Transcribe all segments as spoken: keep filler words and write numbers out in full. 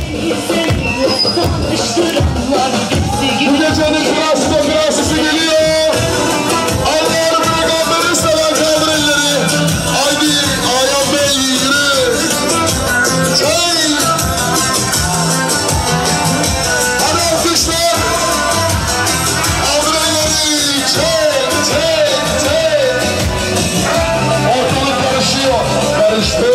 Bu gecenin kralsı da kralsısı geliyor. Allah'ın peygamberi seven kaldır elleri. Haydi Ayhan Bey yürü. Çay. Hadi alkışlar. Kaldır elleri. Çek, çek, çek. Ortalık karışıyor. Karıştı.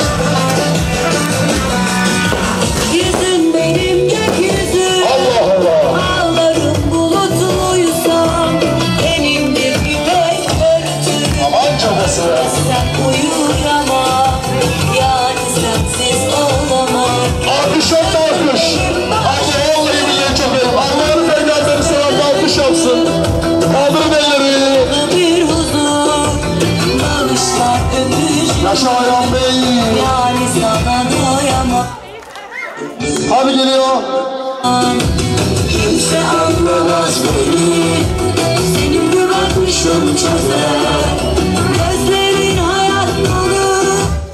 Yüzün benim gökyüzü. Allah Allah. Ağlarım bulutluysan benim bir güneş örtüm. Aman çabası. Sen uyur ama yani sensiz olamam. Alkış yok da alkış. Allah vallahi billahi çok iyi. Allah'ın peygamberi seven alkış yapsın. Kaldırın elleri. Bir huzur bağışlar öpücük. Yaşa Ayhan Bey. Yani sana doyamam. Hadi geliyor. Kimse anlamaz beni. Senin gibi bakmışım çözer. Gözlerin hayat dolu.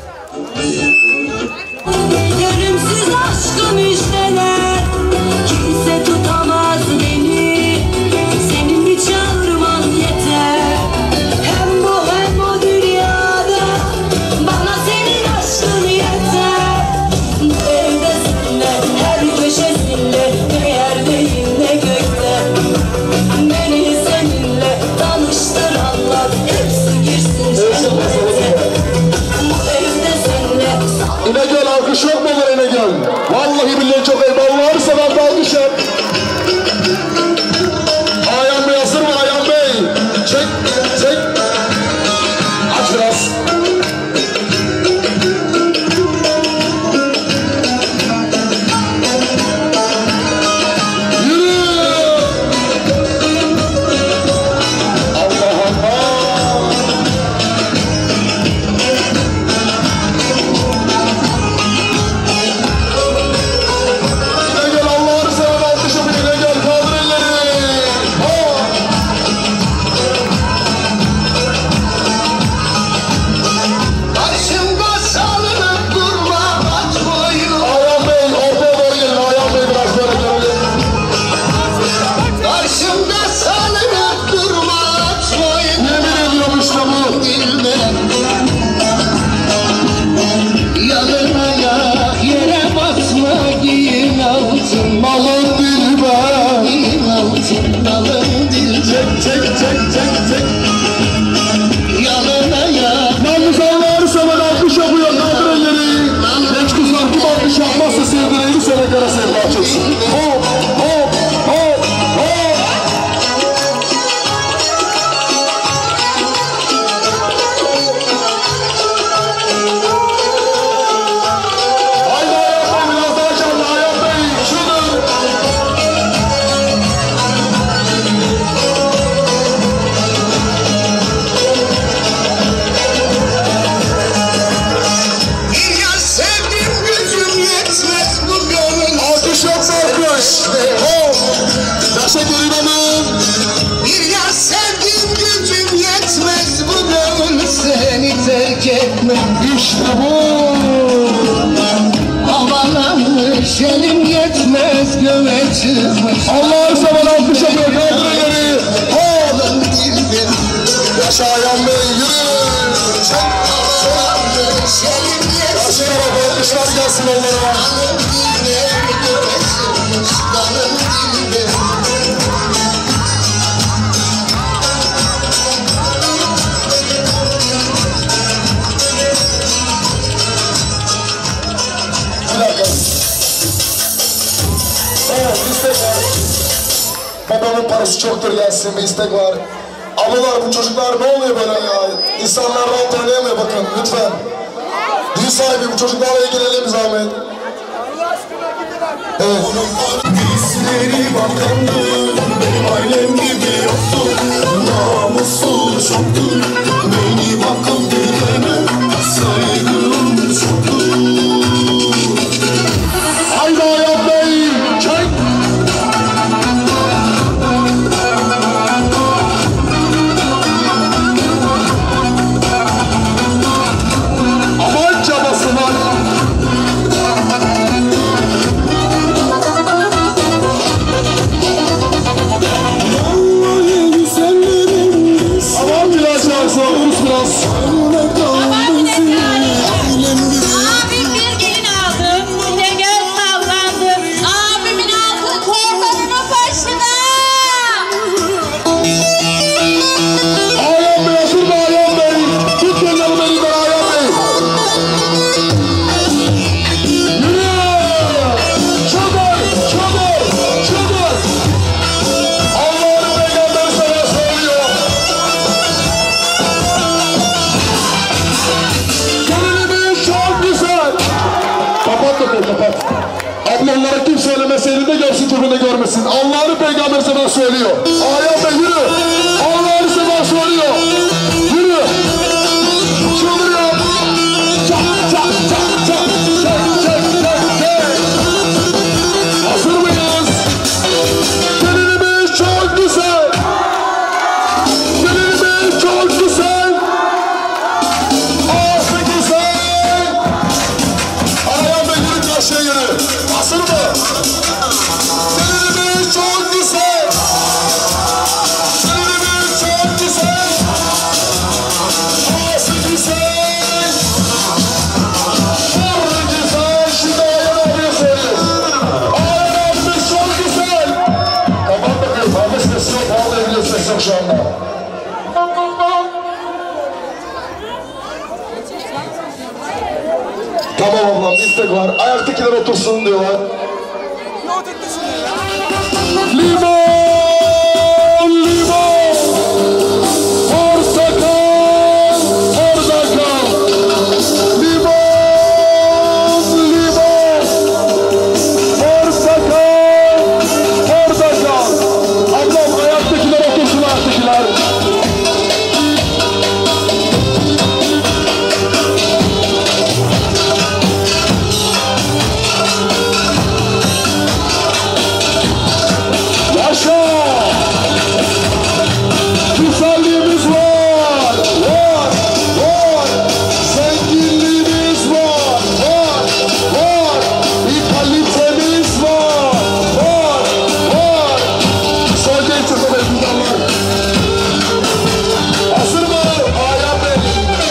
Ölümsüz aşkı müjdeler. Kimse tutamaz beni. Senin bir çağırman yeter. Hem bu hem o dünyada bana senin aşkın yeter. Bu evde seninle, her köşesinde, ne yerdeyim ne gökte. Beni seninle tanıştıranlar hepsi girsin cennete. Bu evde seninle. İnegöl alkış yok mu olur İnegöl? Vallahi billahi çok iyi. Vallahi seven de alkış yap. Ayhan Bey hazır mı Ayhan Bey? Çek, çek. Aç biraz. Yürü. Allah Allah. İnegöl Allah'ını seven alkış yapın İnegöl. Kaldır elleri. Ha. Karşımda salınıp durma aç boyu. Ayhan Bey ortaya doğru gelin. Ayhan Bey biraz böyle görelim. Karşımda salınıp durma aç boyu. Yemin ediyorum işte bu. Bilmem. Yalın ayak yere basma giyin altın. Malın dilber. Giyin altın alın dil. Çek çek çek çek çek. Yalın ayak. Yalnız Allah'ını seven alkış yapıyor. Kaldır elleri. Genç kızlar kim alkış yapmazsa sevdiğine yüz sene kara sevda açılsın. Hop hop hop hop. Haydi Ayhan Bey biraz daha canlı Ayhan Bey. Şunu. Bir yar sevdim gücüm yetmez bu gönül. Alkış yoksa alkış. Hop. Yaşa gelin hanım. Bir yar sevdim gücüm yetmez bu gönül seni terk etmem. İşte bu. Havalanmış elim yetmez göğe çıkmış. Allah'ını seven alkış yapıyor. Kaldır elleri. Hop. Alın dildir. Yaşa Ayhan Bey yürü. Çek. Havalanmış elim Karşı yetmez. tarafa alkışlar gelsin onlara. Alın dildir göğe çıkmış. Alın dildir. Bir dakika. Evet istek var. Babanın parası çoktur gelsin bir istek var. Ablalar bu çocuklar ne oluyor böyle ya? İnsanlar rahat oynayamıyor bakın lütfen. Düğün sahibi bu çocuklarla ilgilenelim zahmet. Evet. Bizleri bakandır, benim ailem gibi yoktur. Namussuz çoktur, beni bakım veremem. Saygım çoktur. Haydi Ayhan Bey, çek. Aman çabası var. Abla onlara kim söylemeseydi de görsün türbünde görmesin. Allah'ın peygamberi sana söylüyor. Ayhan Bey yürü. Allah'ın sana söylüyor. Yürü. Çıldırıyor. Çak çak çak çak. Çek çek çek çek. Hazır mıyız? Gelinimiz çok güzel. Gelinimiz çok güzel. Ağzı güzel. Ayhan Bey yürü karşıya yürü. Hazır mı? Gelinimiz çok güzel. Gelinimiz çok güzel. Ağzı güzel. Burnu güzel. Şimdi Ayhan abiye söylüyor. Ayhan abimiz çok güzel. Tamam bakayım. Fazla sesi yok. Vallahi bile ses yok şu anda. Tamam ablam, istek var. Ayaktakiler otursun diyorlar. Limon, limon, portakal, portakal. Limon, limon, portakal, portakal. Ablam ayaktakiler otursun, ayaktakiler. Güzelliğimiz var, var, var. Zenginliğimiz var, var, var. Bir kalitemiz var, var, var. Söyleyin çok önemli güzeller. Hazır mı? Ayhan Bey.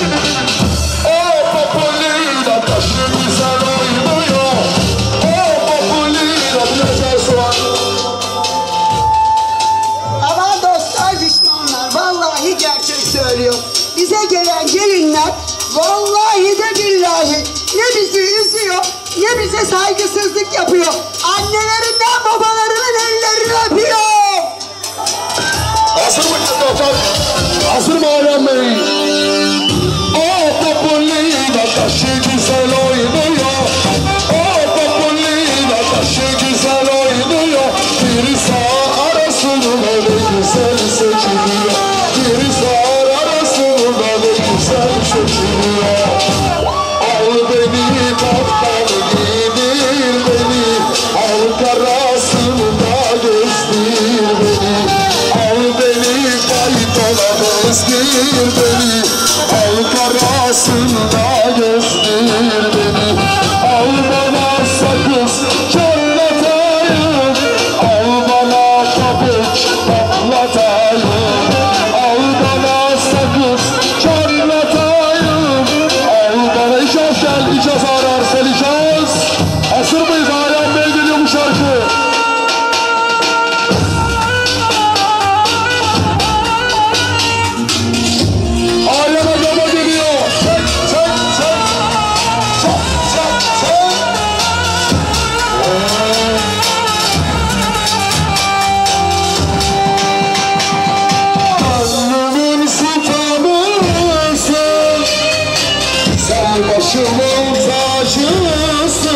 O Popolina taşı güzel oynuyor. O Popolina güzel soğan. Aman dostlar, düşmanlar, vallahi gerçek söylüyor. Bize gelen gelinler vallahi de billahi ne bizi üzüyor ne bize saygısızlık yapıyor. Annelerinden babalarının ellerini öpüyor. Hazır mı kızlar? Hazır mı Ayhan Bey? O Popolina taşı güzel oynuyor. O Popolina taşı güzel oynuyor. Bir sağ arasını böyle güzel seçiliyor. Bir sağ arasını böyle güzel seçiliyor. Al beni kaptan giydir beni. Al karasını da gezdir beni. Al beni faytona bezdir beni. Al karasını da gezdir beni. Al bana sakız çatlatayım. Al bana pabuç patlatayım. Al bana sakız çatlatayım. Al bana icaz gel, icaz arar sen icaz. Hazır mıyız? Ayhan Bey geliyor bu şarkı. Ayhan Agama geliyor. Çek, çek, çek. Çek, çek, çek. Gönlümün sultanısın. Sen başımın tacısın.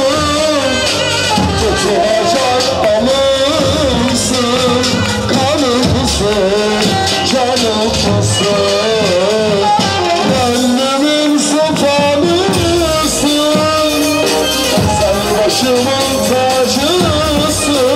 Tutulacak balımsın. Kanımsın, canımsın. Gönlümün sultanısın. Sen başımın tacısın.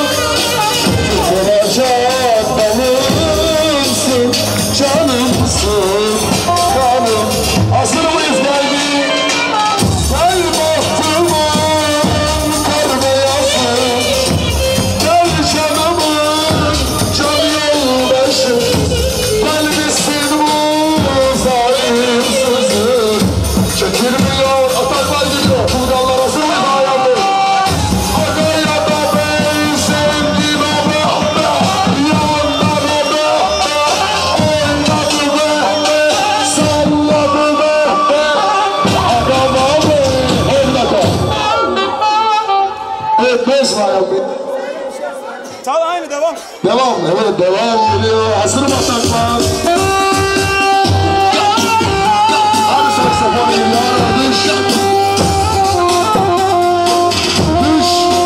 Tutulacak balımsın. Canımsın, kanım. Hazır mıyız geldi? Gel bahtımın kar beyazı. Gel canımın can yoldaşı. Kalbisin bu zalim sözü. Çekilmiyor, ataklar geliyor. Kurganlar hazır mıyız Ayhan Bey? Aga ya da bey, sevdim abi. Yanlar abi. Oynadı be, salladı be. Adam abi, oynadı. Evet, beş var Ayhan Bey. Çal aynı devam. Devam, evet devam geliyor. Hazır mı ataklar? Hadi saksafonu yıllar düş. Düş.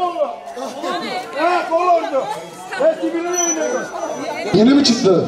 oldu. Evet olurdu. Belki birine iniyoruz. Yeni mi çıktı?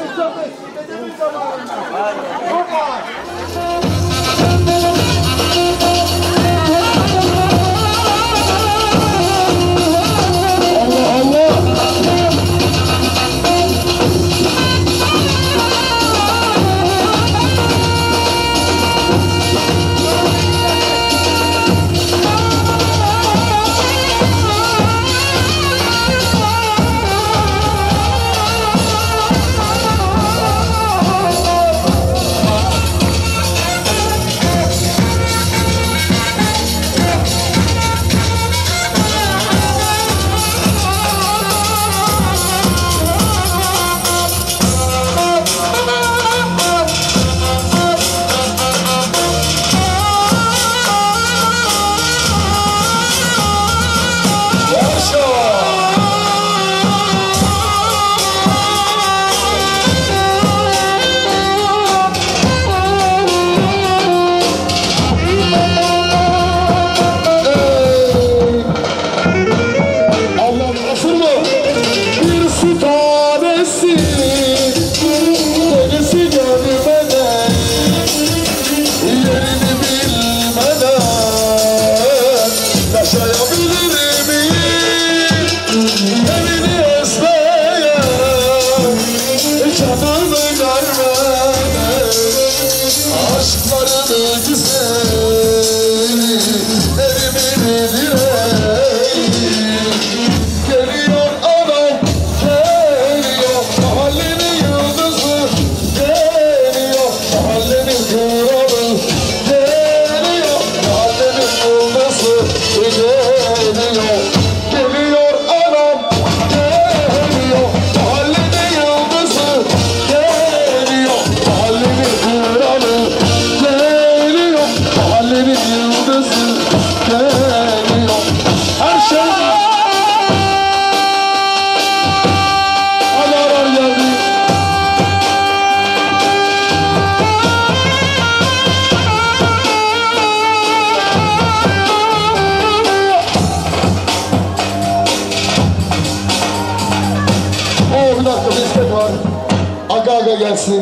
Gelsin.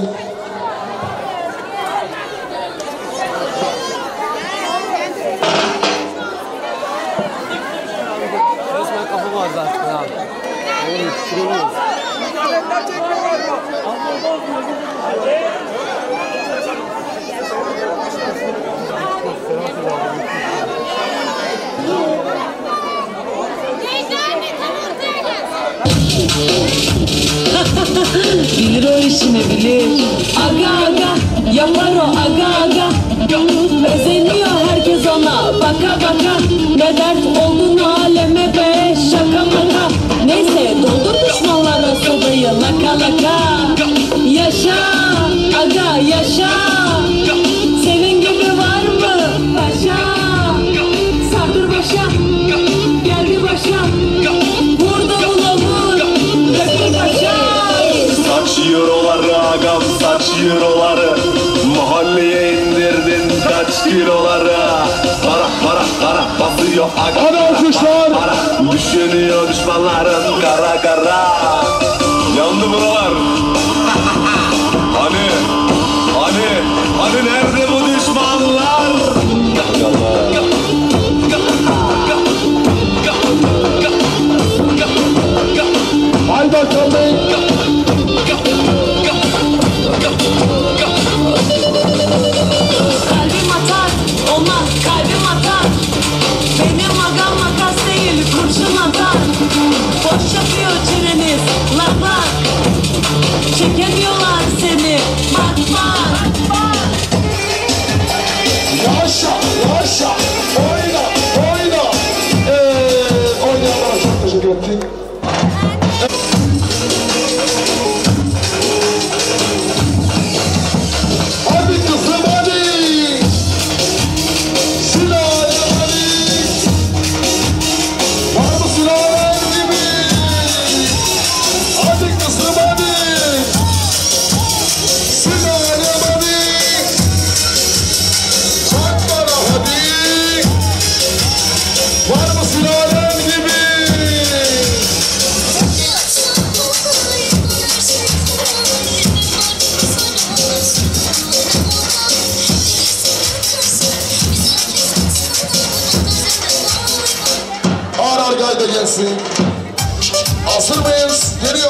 Resmen kafa var zaten abi. Onu yetiştiremiyoruz. Bilir o işini bilir. Aga aga yapar o aga aga. Özeniyor herkes ona baka baka. Ne dert oldun aleme be şaka maka. Neyse doldur düşmanlara sodayı laka laka. Yaşa aga yaşa. Senin gibi var mı paşa? Sardır başa geldi başa. Vurdu bula vur dökül başa. Saç euroları agam saç euroları, mahalleye indirdin kaç kiloları. Para para para basıyor agam. Hadi alkışlar. Para, para düşünüyor düşmanların kara kara. Yandı buralar. Hani hani hani nerede bu düşmanlar? Hay bakalım. Kalbim atar, olmaz kalbim atar. Benim agam makas değil kurşun atar. Boş yapıyor çeneniz, lan bak. Çekemiyorlar seni, bak bak. gelsin. Hazır mıyız? Geliyor.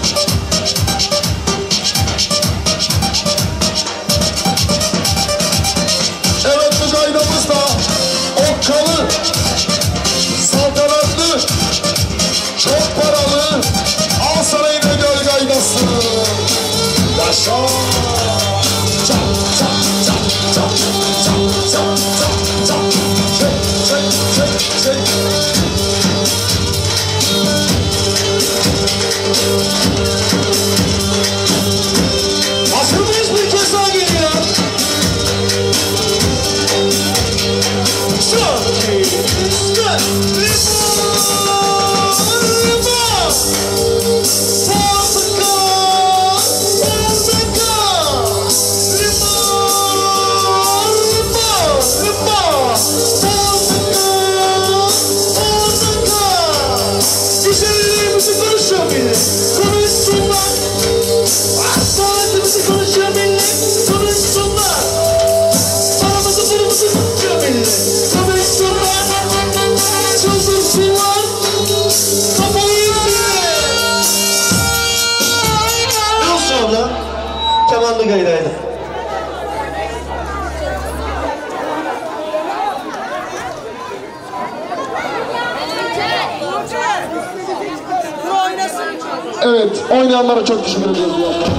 Evet, bu gaydamız da okkalı, saltanatlı, çok paralı, al sana İnegöl gaydası. Yaşa! Çak çak çak çak çak çak çak çak. Çek çek çek çek. Hazır mıyız? Bir kez daha geliyor. Çok iyi. Güzel. Kemanlı gaydaydı. Evet, oynayanlara çok teşekkür ediyoruz.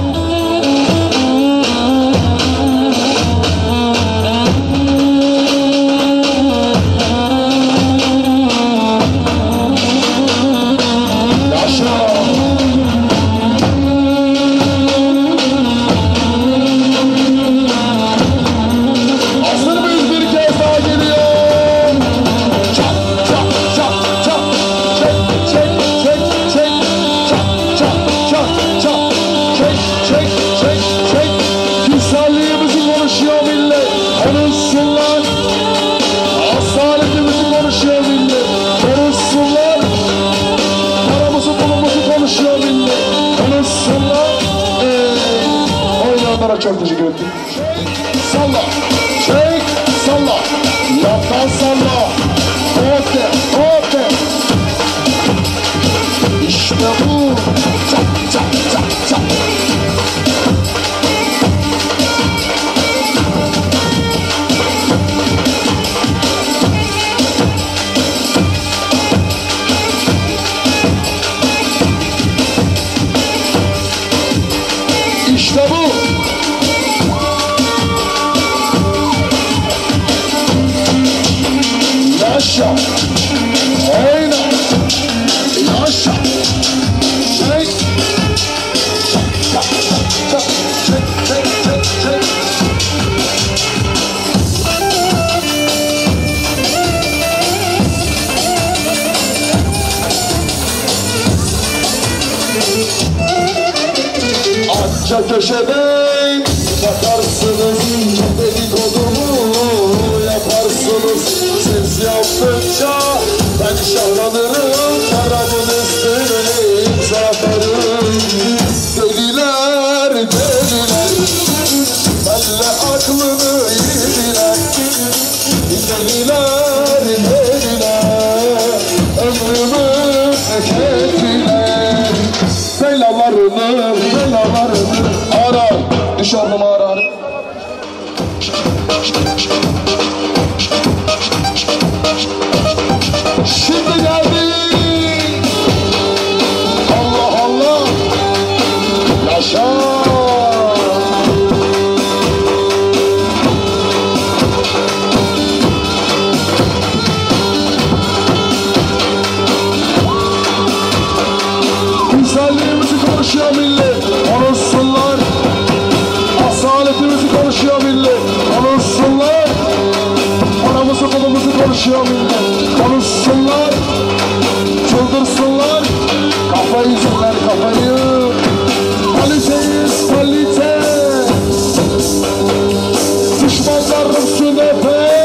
Çok teşekkür ederim. Salla, çek, salla, yaptan salla, ote, ote. İşte bu, çak, çak, çak, çak. İşte bu. Yaşa, oyna, yaşa, çek, çek, çek, çek, çek, çek, çek. Anca köşeden bakarsınız, dedikodumu yaparsınız. Siz yaptıkça ben şahlanırım, paramın üstüne imza atarım. Deliler, deliler, benle aklını yediler. Deliler, deliler, ömrümü tükettiler. Belalarını, belalarını arar, düşarımı arar. Şimdi geldi. Allah Allah. Yaşa. Güzelliğimizi konuşuyor millet, konuşsunlar. Asaletimizi konuşuyor millet, konuşsunlar. Paramızı pulumuzu konuşuyor millet, konuşsunlar. Çıldırsınlar, kafayı yiyecekler kafayı. Kaliteyiz kalite, düşmanlarım sünepe.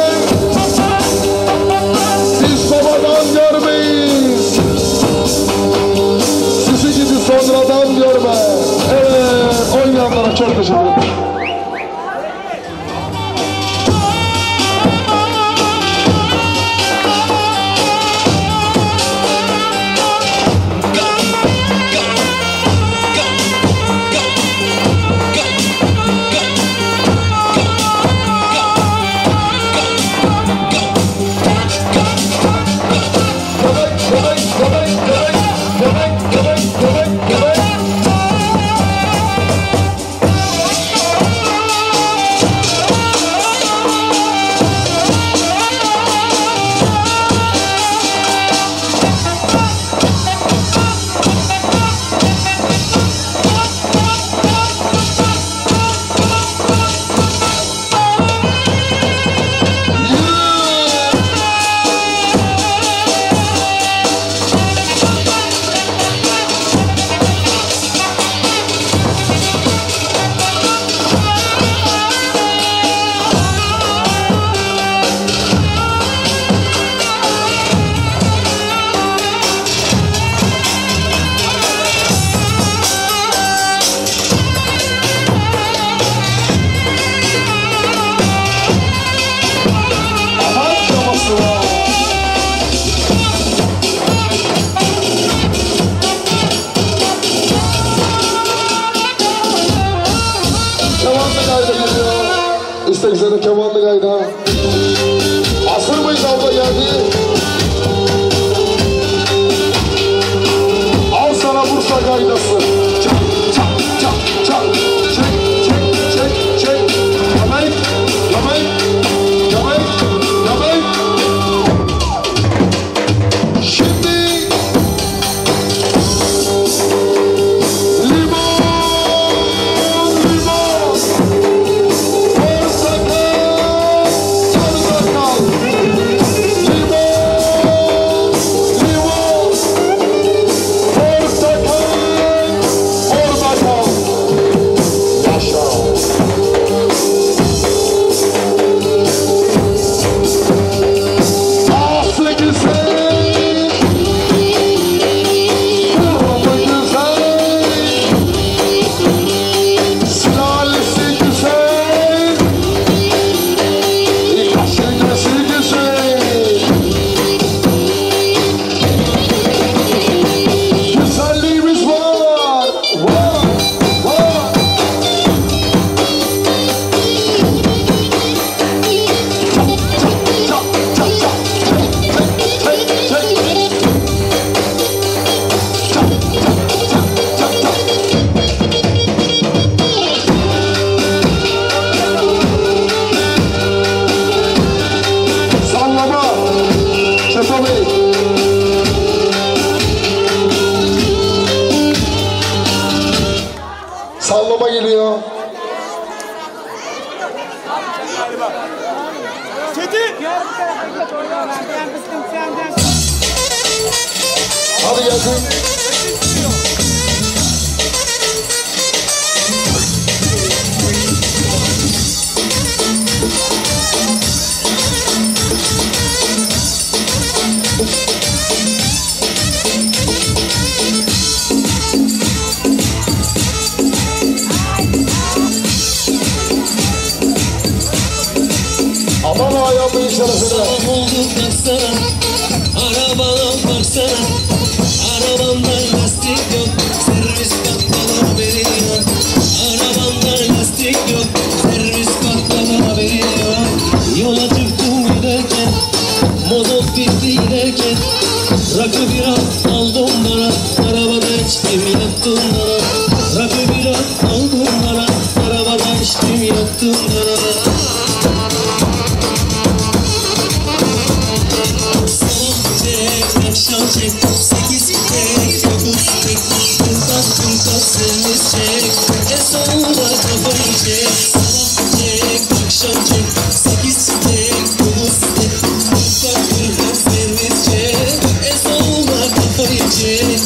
Biz babadan görmeyiz, sizi gibi sonradan görme. Evet, oynayanlara çok teşekkür ederim. Seni kemanlı gayda. Asır mıyız abla geldi? Al sana Bursa gaydası. Çak çak çak çak. Çek çek çek çek. Yamayk yamayk yamayk yamayk. Şimdi limon limon. Portakal portakal. Limon limon. Portakal portakal. Yaşa. Aslı güzel, ruhu güzel, sülalesi güzel, kaşı gözü güzel. Güzelliğimiz var, var, var. Çak, çak, çak, çek, çek, çek, çek. Çak, çak, çak, çak, çak. Sallama, Şefa Bey. Sallama geliyor. Hadi gelsin. Aman ayağımın şerefine. Oldu baksana, arabana baksana. Arabamda lastik yok, servis patladı haberi yok. Arabamda lastik yok, servis patladı haberi yok. Yola çıktım giderken, mozot bitti giderken. Rakı bira aldım bana, arabada içtim yaktım bana. Rakı bira aldım bana, arabada içtim yaktım bana. Akşam çek, sekiz tek, dokuz tek, kırtak kırtak servis çek, en sonunda kafayı çek. Sabah çek, akşam çek, sekiz tek, dokuz tek, kırtak kırtak servis çek, en sonunda kafayı çek.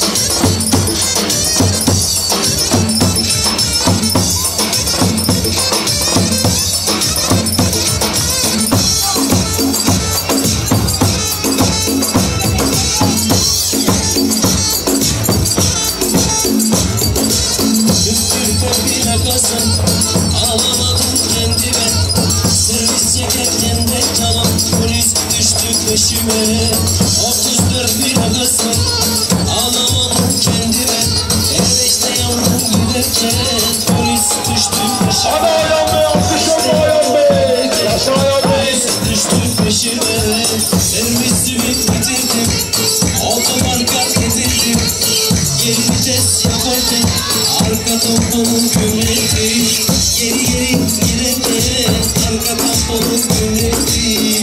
Ağlamadım kendime, servis çekerken de tamam, polis düştü peşime. Otuz dört plakası, ağlamadım kendime, el beşte yandım giderken, polis düştü peşime. Hadi Ayhan Bey, alkışlar bu Ayhan Bey. Yaşa Ayhan Bey. Polis düştü peşime, servisimi bitirdim, otomarka getirdim. Geri vites yaparken, arka tamponum gümletti. Geri geri giderken, arka tamponum gümletti.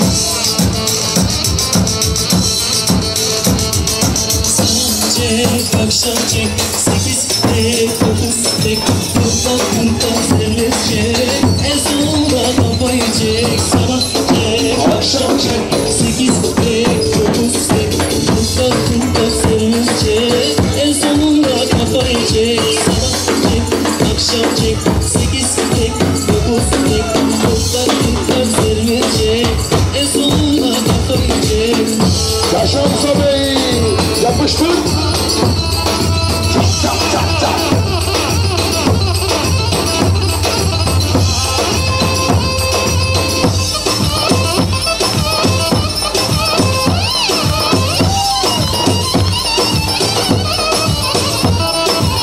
Sabah çek, akşam çek, sekiz tek, dokuz tek, kırtak kırtak servis çek, en sonunda kafayı çek. Sabah çek, akşam çek, sekiz tek, dokuz tek, kırtak kırtak servis çek, en sonunda kafayı çek. Sabah çek, akşam çek, sekiz tek, dokuz tek, kırtak kırtak servis çek, en sonunda kafayı çek. Yaşa Musa Bey. Yapıştır. Çak çak çak çak.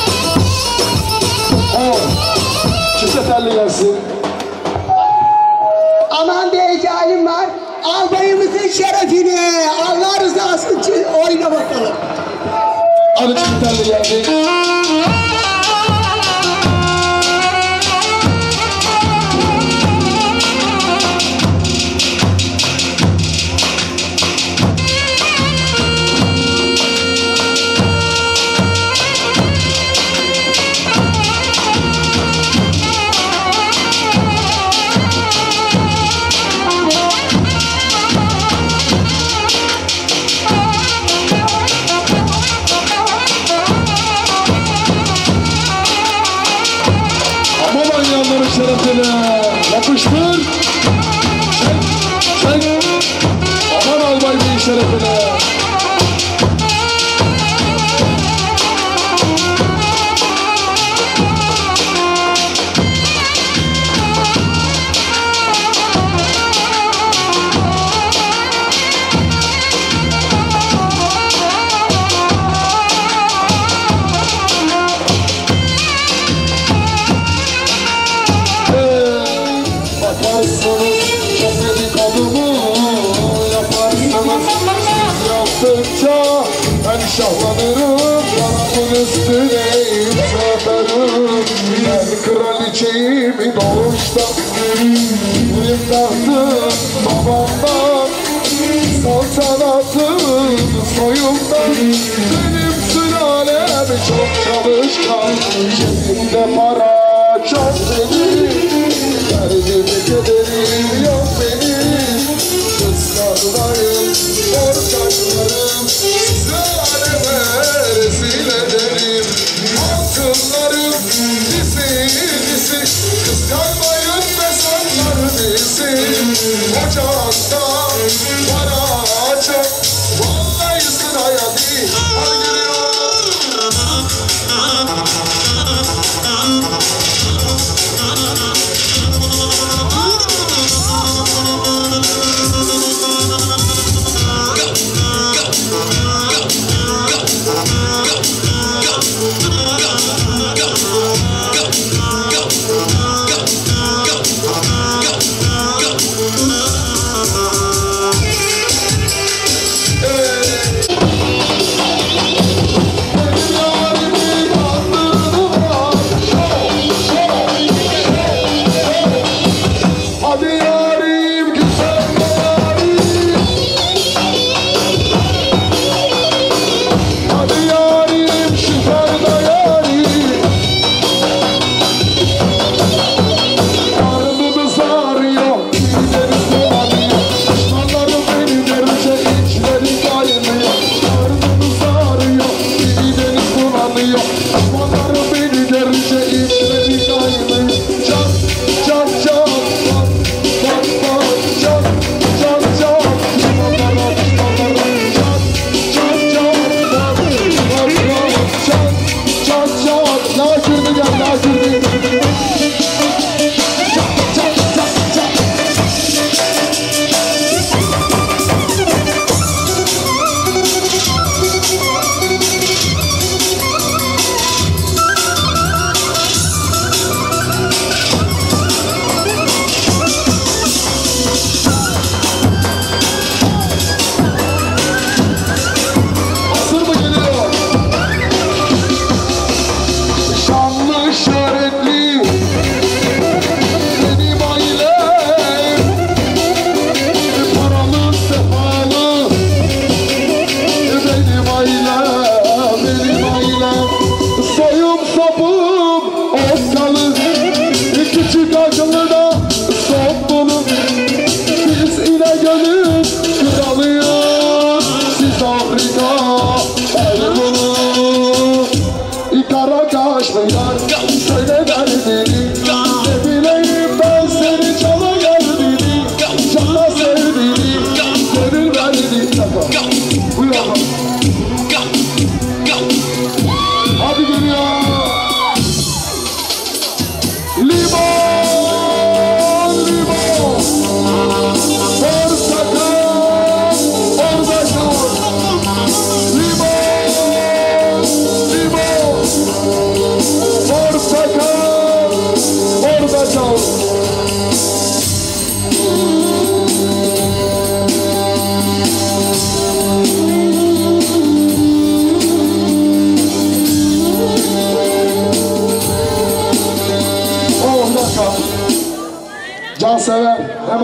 On. Çifte telli gelsin. albayımızın şerefine Allah rızası için oyna bakalım. Arıcı gitarla geldi. Şerefine yapıştır. Çek, çek. Aman albay beyin şerefine. Ben şahlanırım, kanatın üstüne yükseltirim. Ben kraliçeyim doğuştan, benim tahtım babamdan, saltanatım soyumdan. Benim sülalem çok çalışkan, cebimde para çok benim, derdim kederim yok benim. Kızlarlayım, ortaklarım, size aleme rezil ederim. Altınlarım disi disi, kıskanmayın besanlar bizi. Ocakta para çok, vallahi sıraya değil. Hadi gidiyor.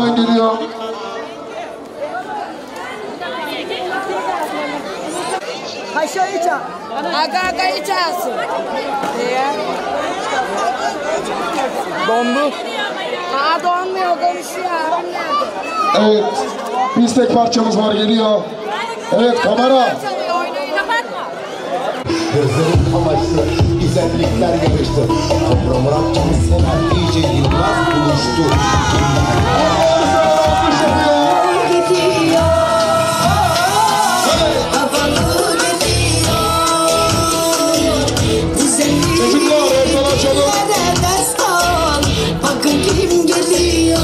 Osman geliyor. Paşa'yı çağır. Aga aga'yı çağırsın. Niye? Dondu. Aa donmuyor konuşuyor abim nerede? Evet. Bir istek parçamız var geliyor. Evet kamera. Gözlerin kamaştı, güzellikler yarıştı. Kobra Muratçımı seven D J Yılmaz buluştu. Çocuklar ortadan açalım. Bakın kim geliyor.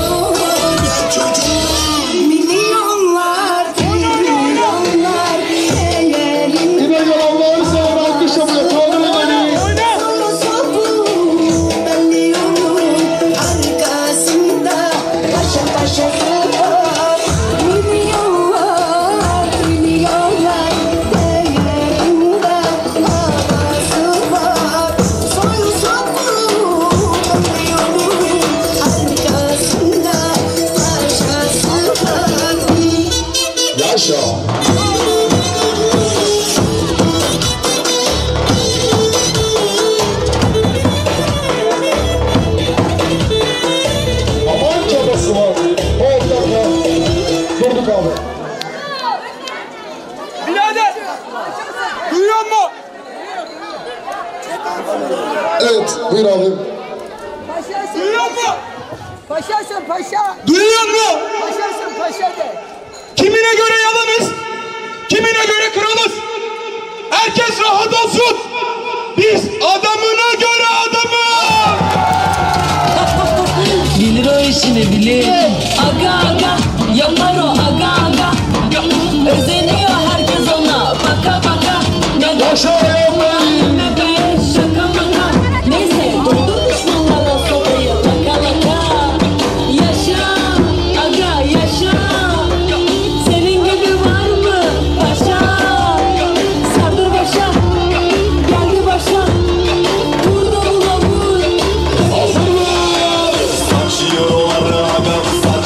Milyonlar, milyonlar değerim. İnegöl Allah'ını sever alkış yapıyor. Kaldırın beni. Ben yolun arkasında paşa paşası var. Milyonlar, milyonlar değerimde havası var. Soy sopu ben yolun arkasında paşası var. Yaşa. Aman çabası var. On dakika. Durduk abi. Birader. Duyuyor musun? Evet buyur abi. Paşa'sın. Duyuyor musun? Paşa'sın paşa. Duyuyor musun? Paşa'sın paşa de. Kimine göre yalanız, kimine göre kralız. Herkes rahat olsun. Biz adamına göre adamız. Bilir o işini bilir. Aga aga yapar o aga aga. Özeniyor herkes ona baka baka. Ne de Yaşa yapmayın. ne be şaka maka. Neyse durdur düşmanlara sobayı laka laka. Yaşa aga yaşa. Senin gibi var mı paşa? Sardır başa geldi başa. Vur da vur. Saçıyorlar agam saç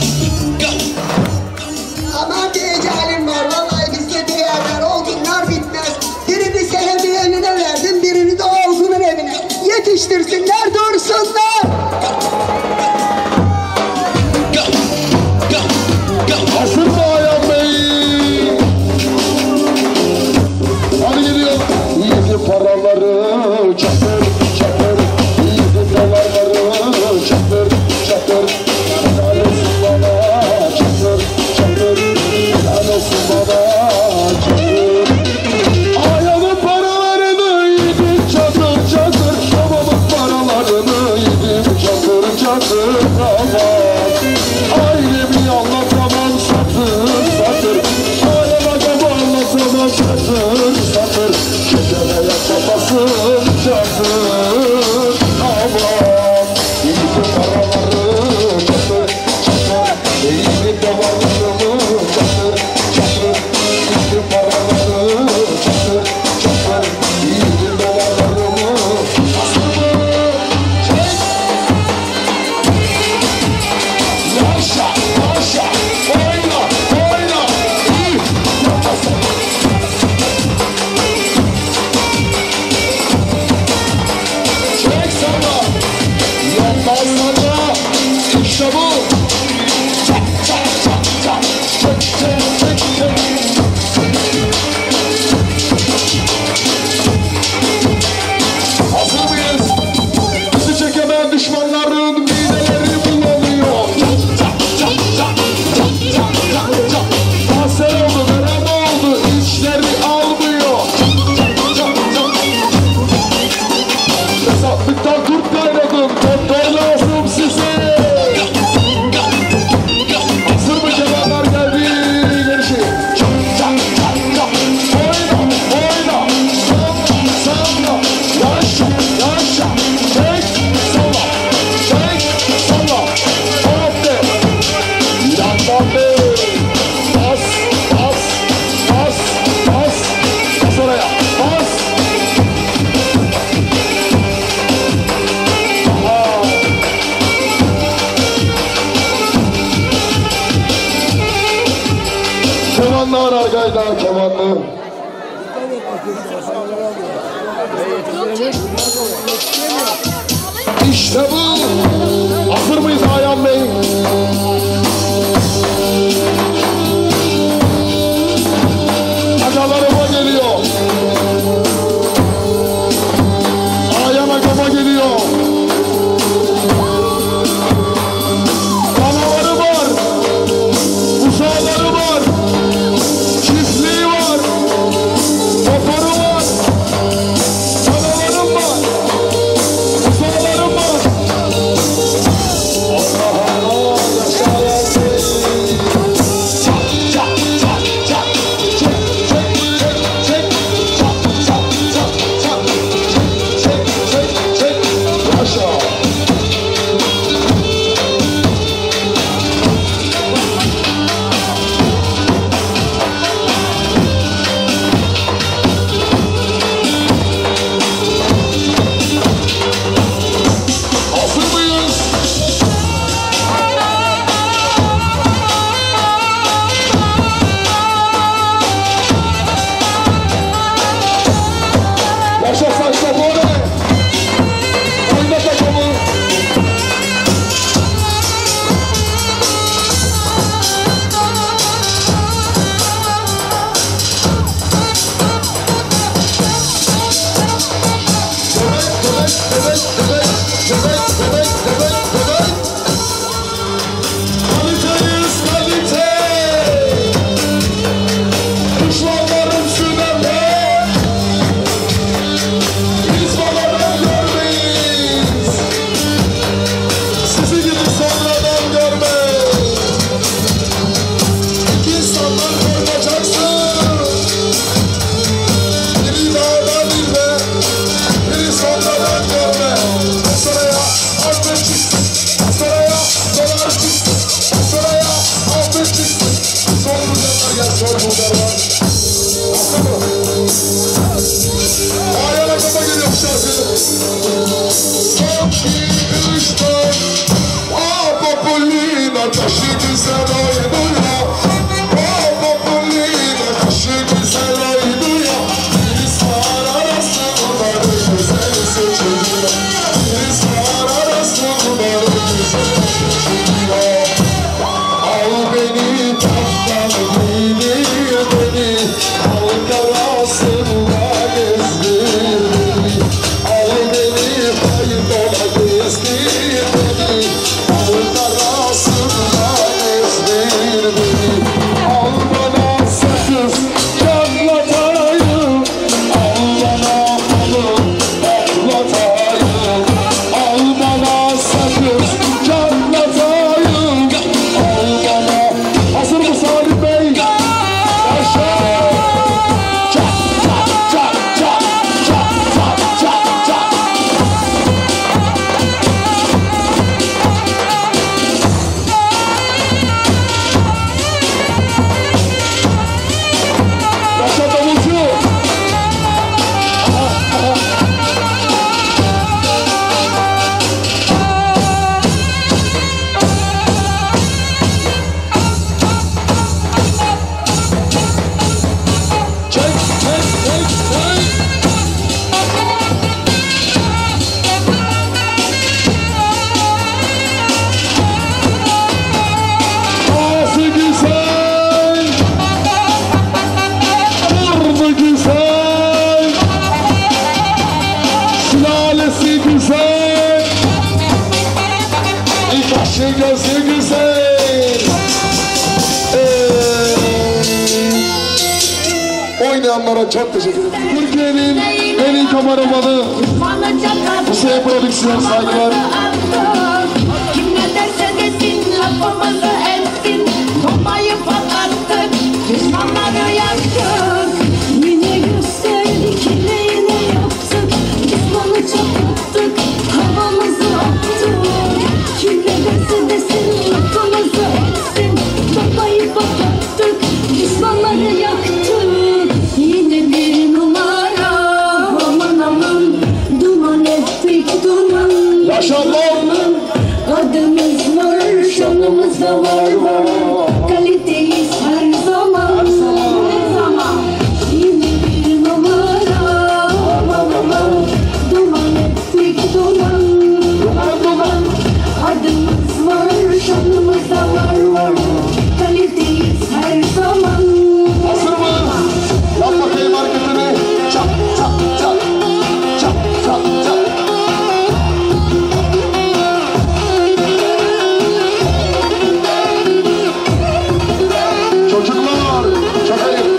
Aman bir ecalim var, vallahi bizde değerler, o günler bitmez. Birini senin eline verdim, birini de Oğuz'un evine. Yetiştirsinler, dursunlar. Hazır mı Ayhan Bey? Hadi geliyor. Yedi paraları çatır çatır, yedi dolarları çatır çatır. Helal olsun bana çatır çatır, helal olsun bana çatır. Ayhan'ın paralarını yedim çatır çatır, babamın paralarını yedim çatır çatır. Aman ailemi anlatamam satır satır, Ayhan'a da anlatamam satır satır. Şekere yaşamasın çatır. Aman yedim paraları çatır çatır, yedim dolarlarımı çatır çatır. Yedim paraları çatır çatır, yedim dolarlarımı. Aslı mı? Çek! Yaşa, yaşa, oyna, oyna, iyi, yapasın. Çek sana, yapmaz sana, işte bu. Çak, çak, çak, çak, çek, çek, çek, çek. Hazır mıyız? Bizi çekemeyen düşmanların mideleri bulanıyor. Kanser oldu, verem oldu, içleri almıyor. Hesaplıktan kurt kaynadım, doktor lazım size. Hazır mı cevaplar geldi? Gelişi. Oyna, oyna, salla, salla, yaşa, yaşa. Çek, salla, çek, salla. Hadi. Yandan bey. Bas, bas, bas, bas. Bas oraya, bas. Aha. Kemanlar arkadaşlar, kemanlar. İşte bu. Hazır mıyız Ayhan Bey? Agalarıma geliyor. Ayhan agama geliyor. Kanaları var. Uzağları var. Çiftliği var. Motoru var. Kanalarım var. Uzağlarım var. Allah Allah, yaşayan Bey. Çak çak çak çak. Çek çek çek çek. Çak çak çak çak. Çek çek çek çek. Yaşa. Hazır mıyız? Yaşa saksafonu. Oyna takımı. Bebek, bebek, bebek, bebek, bebek, bebek, bebek. Kaliteyiz, kalite. Düşmanlarım sünerler. Biz babadan görmeyiz. Sizi gibi sonradan görmeyiz. İki insanlar korkacaksın. Biri dağdan bilme, biri sonradan görme. Sıraya altın çıksın, sıraya dolar çıksın, sıraya altın çıksın. Son bucalar gel, son bucalar. Aslı mı? Ayağına kafa geliyor bu şarkı. Son bir, üç, dört. Ah, Popolina. kaşı güzel oynuyor. Oh Populina kaşı güzel oynuyor. Bizler arasında güzel seçiliyor. Bizler arasında güzel seçiliyor. Al beni tattan giydir beni. Halk arasında gezdir beni. Al beni faydola gezdir beni. Halk arasında gezdir beni. Al bana sakız çatlatayım. Al bana halı patlatayım. Al bana sakız çatlatayım. Al bana. Hazır mı Salih Bey? Yaşa! Çat çat çat çat çat çat çat çat. Yaşa davulcu! Aha, aha. Çek, çek, çek, çek. Ağzı güzel, burnu güzel, sülalesi güzel, başı gözü güzel. Ey. Oynayanlara çok teşekkür ederim. Türkiye'nin en iyi kameramanı Hüseyin Prodüksiyon, saygılar. Kim ne derse desin lafımızı etsin. Bombayı patlattık, düşmanları yaktık. Yine gösterdik, yine yine yaptık. Düşmanı çaputtuk, havamızı attık. Kim ne derse desin lafımızı etsin. Bombayı patlattık, düşmanları yaktık. Yine bir numara, aman aman. Duman ettik duman. Maşallah. Adımız var, şanımız da var var. Kaliteyiz her zaman, her zaman. Yine bir numara, aman aman. Duman ettik duman, duman duman. Adımız var, şanımız da var var. Kaliteyiz her zaman. Hazır mı? Yap bakayım hareketini. Çap çap çap. Çap çap çap. Çocuklar, çakayım.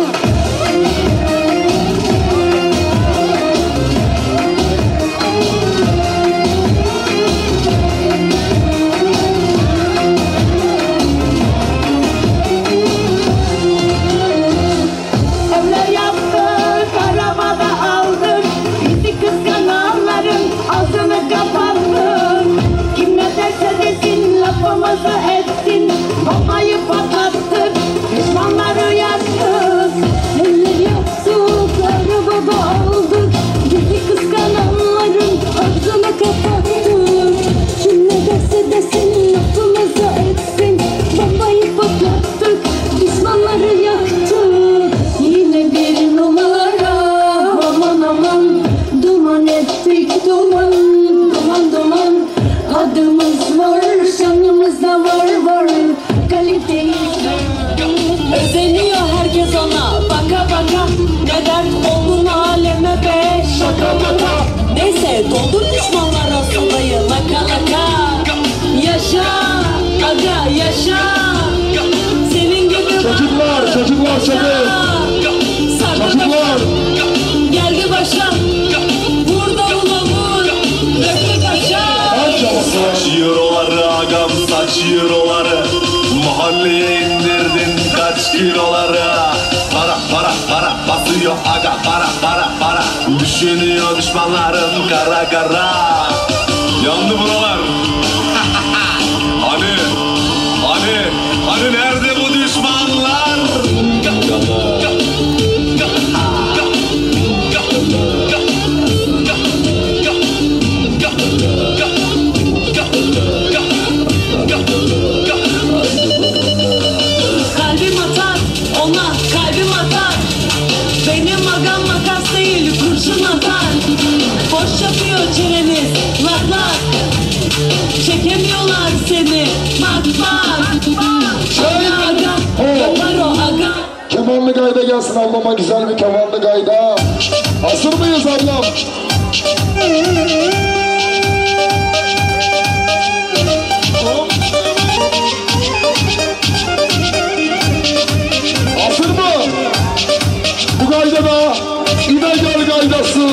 Evler yaptık, arabada aldık. Bizi kıskananların ağzını kapattık. Kim ne derse desin, lafımızı etsin. Bombayı patlattık, düşmanları yaktık. Evler yaptık, arabada aldık. Bizi kıskananların ağzını kapattık. Kim ne derse desin, lafımızı etsin. Bombayı patlattık, düşmanları yaktık. Yine bir numara, aman aman. Duman ettik duman, duman duman. Adımız var, şanımız da var var. Kaliteyiz. Özeniyor herkes ona, baka baka. Ne dert oldun aleme be, şaka baka. Neyse doldur düşmanlar asalayı, laka laka. Yaşa, aga yaşa. Senin gibi Çocuklar, çocuklar çakayım. Çocuklar. geldi başa. Vur davula vur, döktü taşa. Saç euroları agam saç euroları. Mahalleye indirdin kaç kiloları. Para para para basıyor aga para para para. Düşünüyor düşmanların kara kara. Yandı buralar. Hani hani hani nerede bu düşmanlar? Go! gelsin ablama güzel bir kemanlı gayda. Hazır mıyız ablam? Hazır mı? Bu gayda da İnegöl gaydası.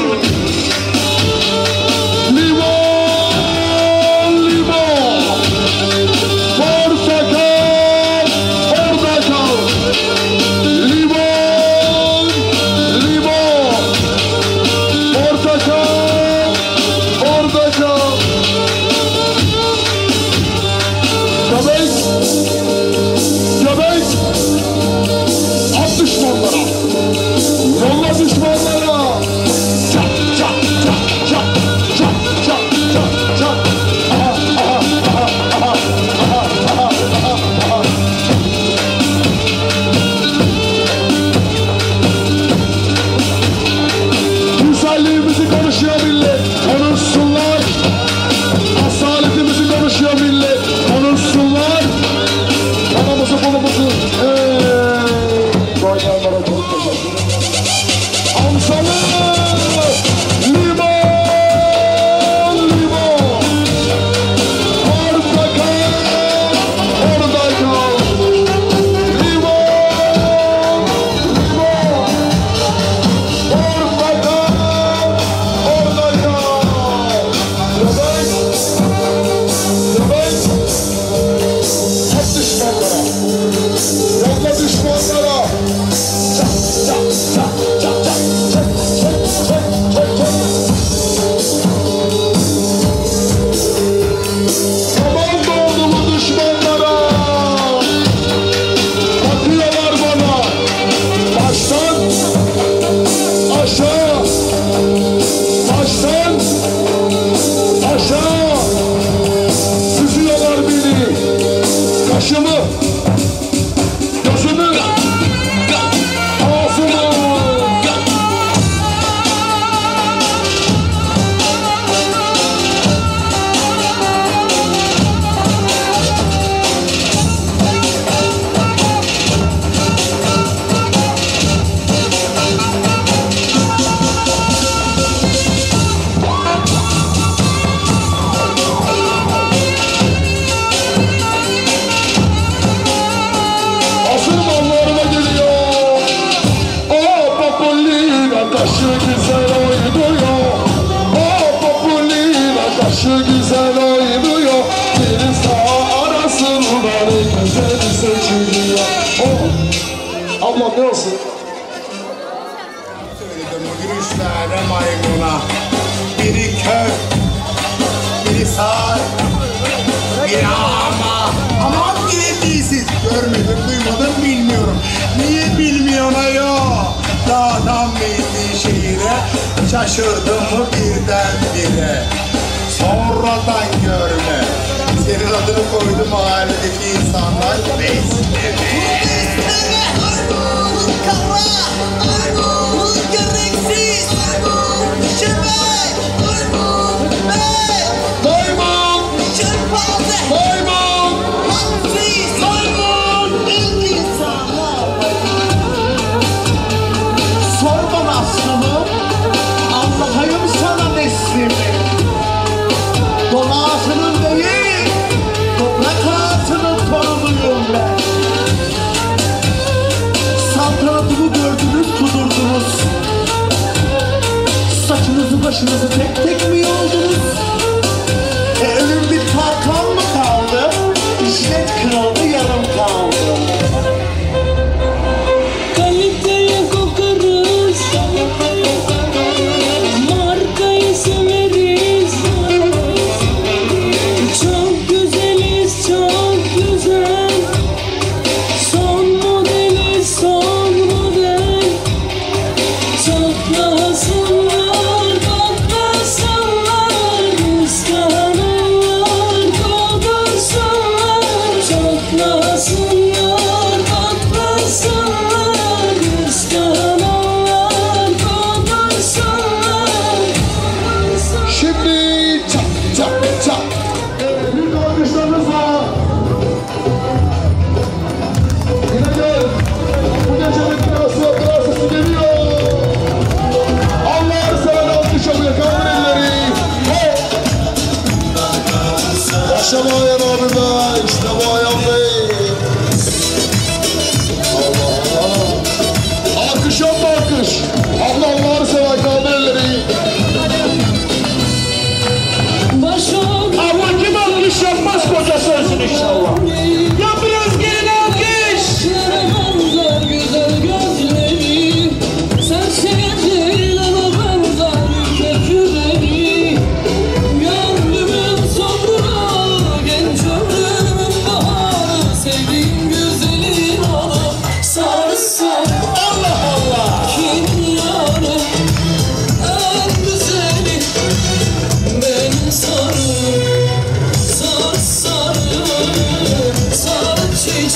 Ablam ne olsun? Söyledim bugün üç tane maymuna. Biri kör, biri sağır, biri ama. Aman biri değilsiz. Görmedim, duymadım, bilmiyorum. Niye bilmiyorsun ayol? Dağdan bildiği şehire şaşırdım mı birdenbire. Sonradan görme. Senin adını koydu mahalledeki insanlar besleme. Kara, Arnavut gereksiz, Şebek, Bey, Maymun! Çırpazı, Maymun! Hafiz, ilk insanlar. Sor bana aslımı, Allah'ım sana neslimi. Dolasının değil, toprak ağasının torunuyum ben. Saltanatımı gördünüz, kudurdunuz. Saçınızı başınızı tek tek mi yoldunuz? E ölüm bir kalkan mı kaldı? İşlet kırıldı, yarım kaldı. Kaliteye kokarız, markayı severiz. Çok güzeliz, çok güzel. Son modeliz, son model. Çatlasınlar, patlasınlar, kıskanırlar, koparsalar. Çatlasınlar, patlasınlar, kıskanırlar, koparsalar. Şimdi çak çak çak. Büyük alkışlarınızla İnegöl bu gecenin kirası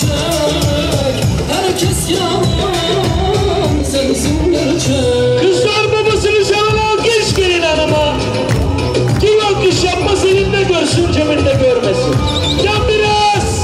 gerçek. Herkes yalan, sensin gerçek. Kızlar babasını seven alkış gelin hanıma. Kim alkış yapmaz elinde görsün, cebinde görmesin. Yan biraz.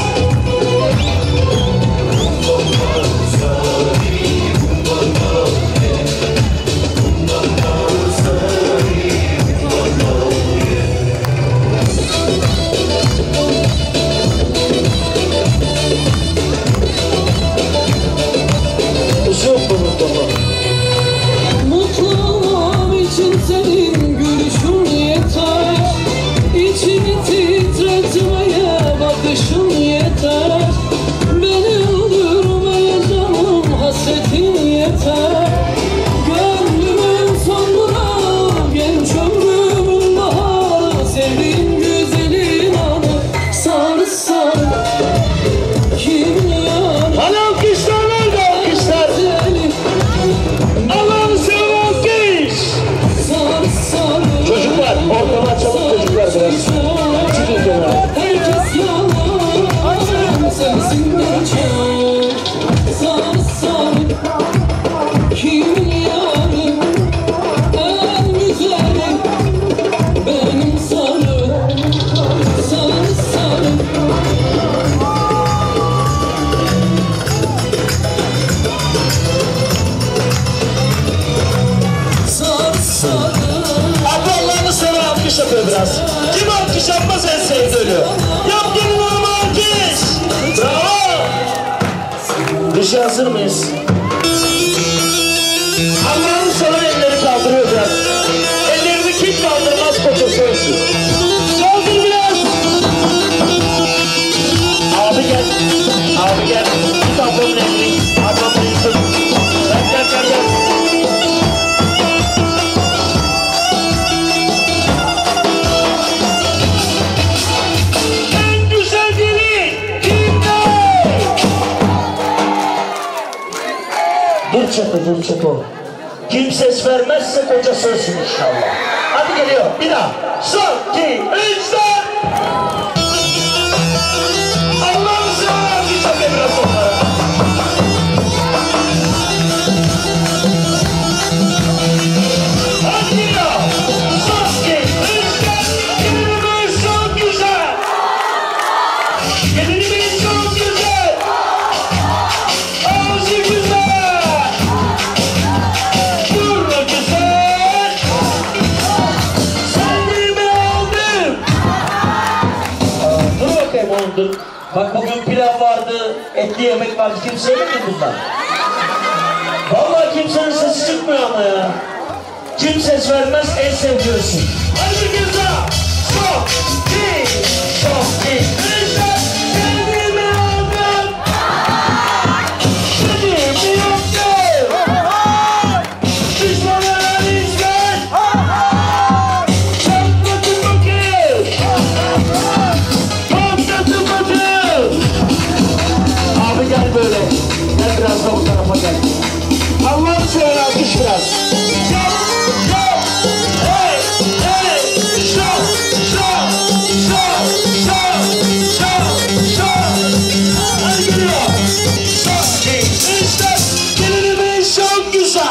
Mutlu olmam için senin gülüşün yeter. İçimi titretmeye bakışın yeter. Beni öldürmeye canım hasretin yeter. Gönlümün sonuna genç ömrümün baharı. Sevdiğim güzelin anı sarı sarı. Kim yar? Hala alkışlar nerede alkışlar? Allah'ını seven alkış. Çocuklar, ortama açalım çocuklar biraz. Çıkın kenara. Herkes yalan, sensin gerçek. Sarı sarı, kimin yarı? En güzeli benim sarı. Sarı sarı. Sarı sarı. Ablalarını seven alkış yapıyor biraz. Kim alkış yapmaz en sevdiğini. Yap gelin hanıma alkış. Bravo. Dışı hazır mıyız? Allah'ını seven elleri kaldırıyor biraz. Ellerini kim kaldırmaz kocası olsun. Kaldır biraz. Abi gel. Abi gel. Tut ablamın elini. Ablamın elini tut. Gel gel gel gel. En güzel gelin kimde? Dur çakı dur çakı. Kim ses vermezse kocası olsun inşallah. Hadi geliyor bir daha. Son, iki, üç, dört. Allah'ını seversen bir çakı biraz onlara. Hadi geliyor. Son, iki, üç, dört. Gelinimiz çok güzel. Gelinimiz çok güzel. Ağzı güzel. Burnu güzel. Sevdiğimi aldım. Dur bakayım oğlum dur. Bak bugün pilav vardı, etli yemek vardı. Kimse yemedi bunlar. Vallahi kimsenin sesi çıkmıyor ama ya. Kim ses vermez en sevdiyorsun. Hadi bir kez daha. Son, iki, son, iki, üç, dört. Sevdiğimi aldım. Sevdiğimi yaptım. Düşmanlara hizmet. Çatlatın bakayım. Patlatın bakayım. Abi gel böyle. Gel biraz da bu tarafa gel. Allah'ını seven alkış biraz. Şok, şok, hey, hey, şok, şok, şok, şok, şok, şok. Hadi geliyor. Şok, iki, üç, dört. Gelinimiz çok güzel.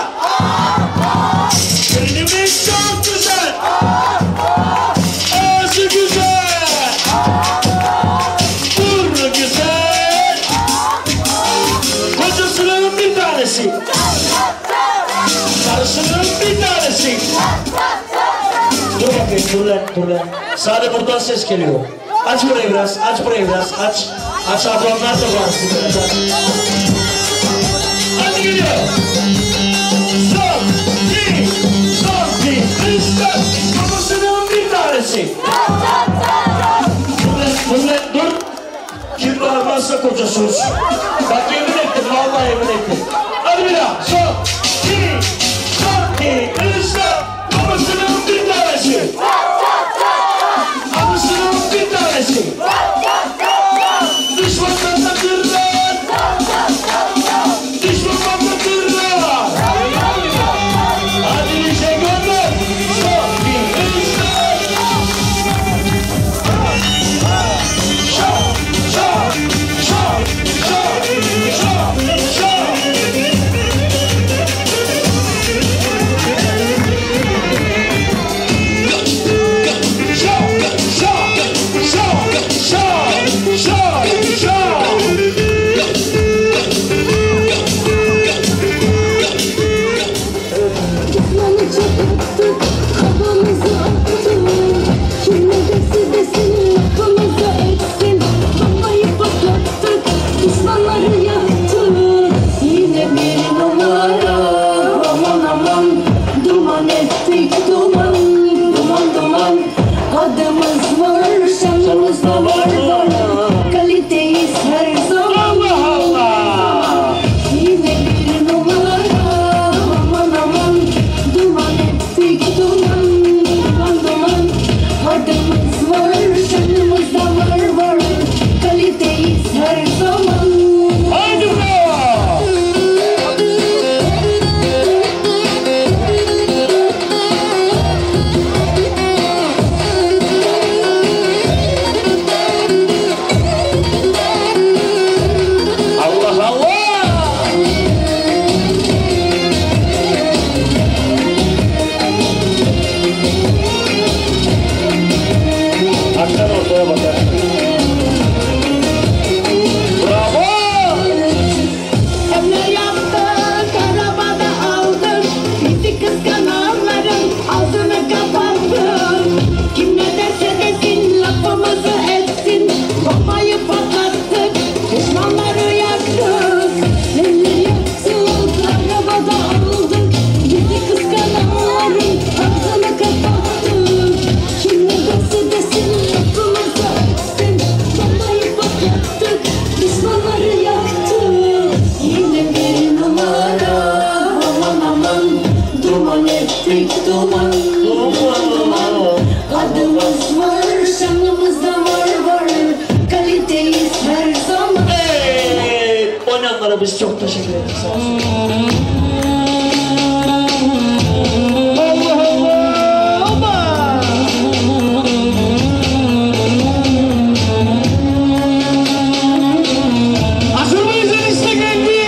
Gelinimiz çok güzel. Ağzı güzel. Burnu güzel. Kocasının bir tanesi. Karısının bir tanesi. Dur bakayım, dur lan, dur lan. Sadece buradan ses geliyor. Aç burayı biraz, aç burayı biraz, aç. Aç ablamlar da varsın. Hadi geliyor. Son, iki, son, iki, üç, dört. Babasının bir tanesi. Dur lan, dur lan, dur. Kim bağırmazsa kocası olsun. Bak yemin ettim, vallahi yemin ettim. Hadi bir daha, son, iki, son, iki, üç, dört. Babasının bir tanesi. Anasının bir tanesi. Düşmanlarına tırlar. Düşmanlarına tırlar. Hadi işe gönder. Son, iki, üç, dört. Şok, şok, şok, şok. düşmanları yaktı. Yine bir numara, aman aman, duman ettik duman, duman duman. Adımız var, şanımız da var var, kaliteyiz her zaman. Allah Allah. Yine bir numara, aman aman, duman ettik duman, duman duman. Adımız var, şanımız da var var, kaliteyiz her zaman. Haydi be! Allah Allah! Hakikaten ortaya bakar. Bravo! Evler yaptık, arabada aldık, bizi kıskananların ağzını kapattık. Kim ne derse desin, lafımızı etsin, bombayı patlattık, düşmanları yaktık. Evler yaptık, arabada aldık, bizi kıskananların ağzını kapattık. Kim ne derse desin, lafımızı etsin, bombayı patlattık, düşmanları yaktık. Yine bir numara, aman aman, duman ettik duman, duman duman. Adımız var, şanımız da var var, kaliteyiz her zaman. Hey! Oynayanlara biz çok teşekkür ederiz. Sağ olsun. Allah Allah! Aman! Hazır mıyız enişte geldi?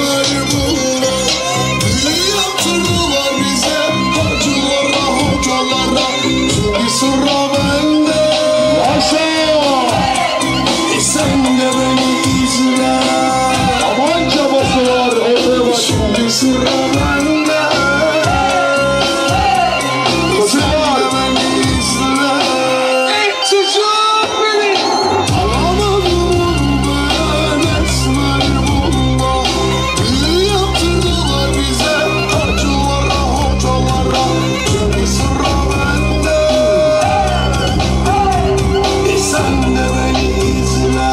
resmen bunlar. Büyü yaptırdılar bize, hacılara, hocalara. Şimdi sıra bende. Yaşa! E sen de beni izle. Aman cabası var, ortaya bak. Şimdi sıra bende. Çocuklar! Ey çocuk benim! Alamadım ben esmer bunlar. Büyü yaptırdılar bize, hacılara, hocalara. Şimdi sıra bende. E sen de beni izle.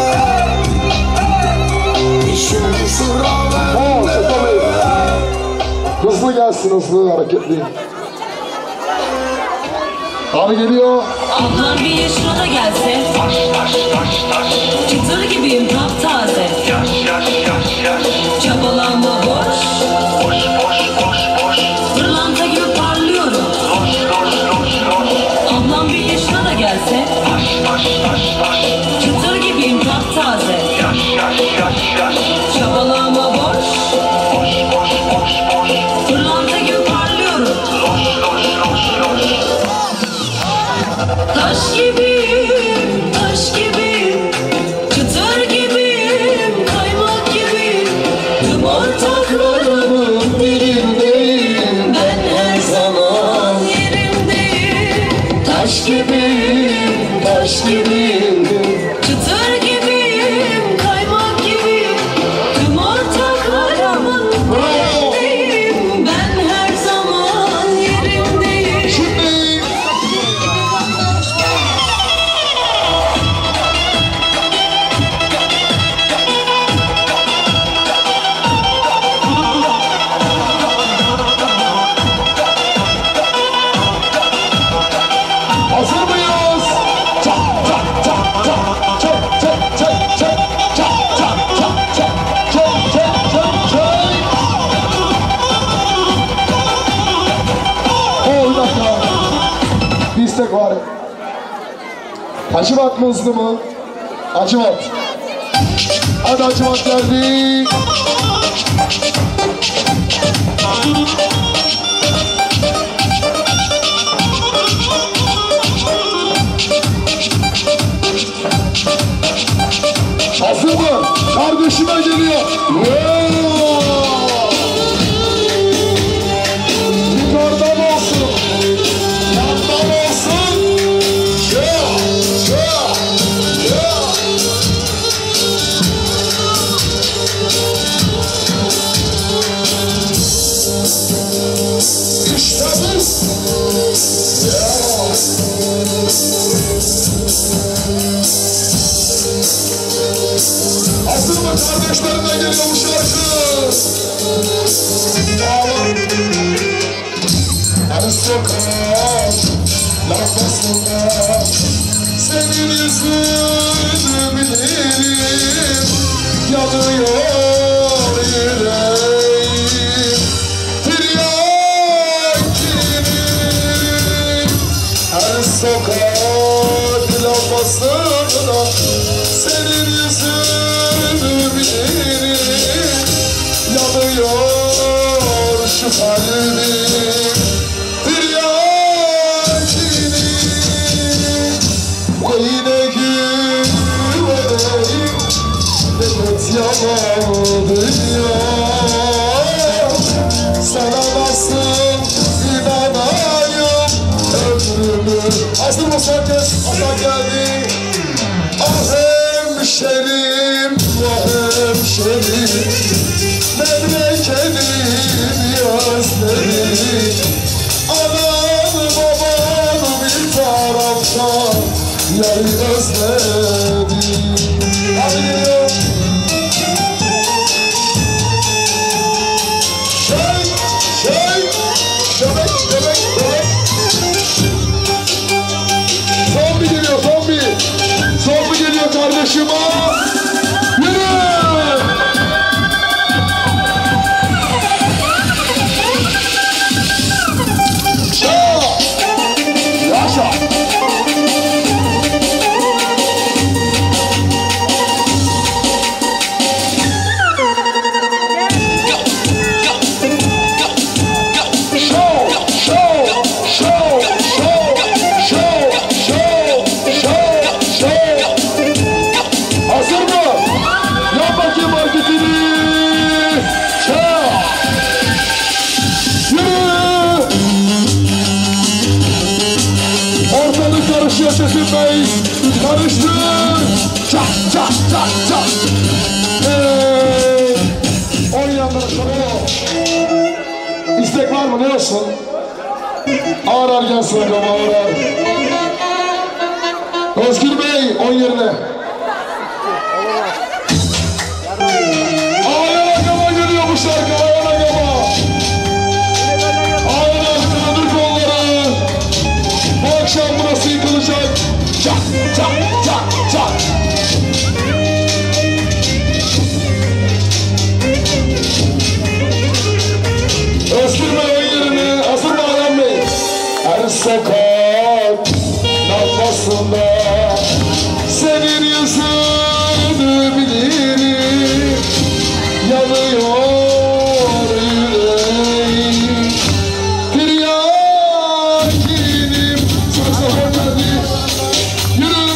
Şimdi sıra bende. Hızlı gelsin, hızlı, hareketli. Abi geliyor. Ablam bir yaşına da gelse çıtır gibiyim taptaze. Çabalama boş pırlanta gibi parlıyorum. Ablam bir yaşına da gelse çıtır gibiyim taptaze. Çabalama boş pırlanta gibi parlıyorum. Taş gibiyim, taş gibiyim, çıtır gibiyim, kaymak gibiyim. Tüm ortaklarımın birindeyim, ben her zaman yerimdeyim. Taş gibiyim, taş gibiyim, çıtır gibiyim, kaymak gibiyim. Tüm ortaklarımın birindeyim, ben her zaman yerimdeyim. Şimdi hazır mıyız? Çak çak çak çak çak çak çak çak çak çak çak çak çak çak çak çak. O bir dakika. Bir istek var. Hacivat mı hızlı mı? Hacivat. Hadi Hacivat geldi. Hazır mı? Kardeşime geliyor. Yukarıdan olsun. Yandan olsun. Yeah, yeah, yeah. İşte biz. Yeah. Hazır mı kardeşlerimle geliyor bu şarkı? Ağlar. Hani sokak lambasında senin yüzünü bilirim. Yanıyor yüreğim. Tiryak girerim. Her sokak lambasında senin yüzünü bilirim. Yanıyor şu kalbim. Tiryak girerim. Ve yine güveneyim. Evet yalan dünya. Sana nasıl inanayım ömrümü. Hazır mısın herkes? Allah geldi. Ah hemşerim, ah hemşerim. Memleketim yazları. Anam babam bir tarafta. Yarı özledim. Hadi geliyor. Şey, şey, şebek, şebek, şebek. Zombi geliyor, zombi. Zombi geliyor kardeşim. Yürü! Yaşa! Özgür Bey karıştır. Çak çak çak çak. Hey. Oynayanlara soruyor. İstek var mı? Ne olsun? Ağır ağır gelsin hocam, ağır ağır. Özgür Bey, on yerine. Ağır agama geliyor bu şarkı, ağır agama. Ağır ağır kırılır kolları. Bu akşam burası yıkılacak. Çak çak çak çak. Özgür Bey on yerine. Hazır mı Ayhan Bey? Her sokak lambasında senin yüzünü bilirim. Yanıyor yüreğim. Tiryakinim. Saksafon geldi. Yürü.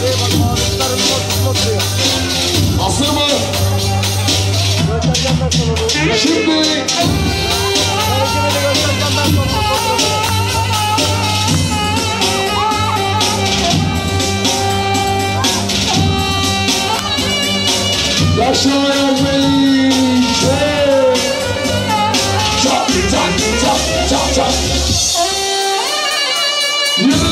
Hazır mı? Şimdi yaşayan beni çak çak çak çak çak. Yürü.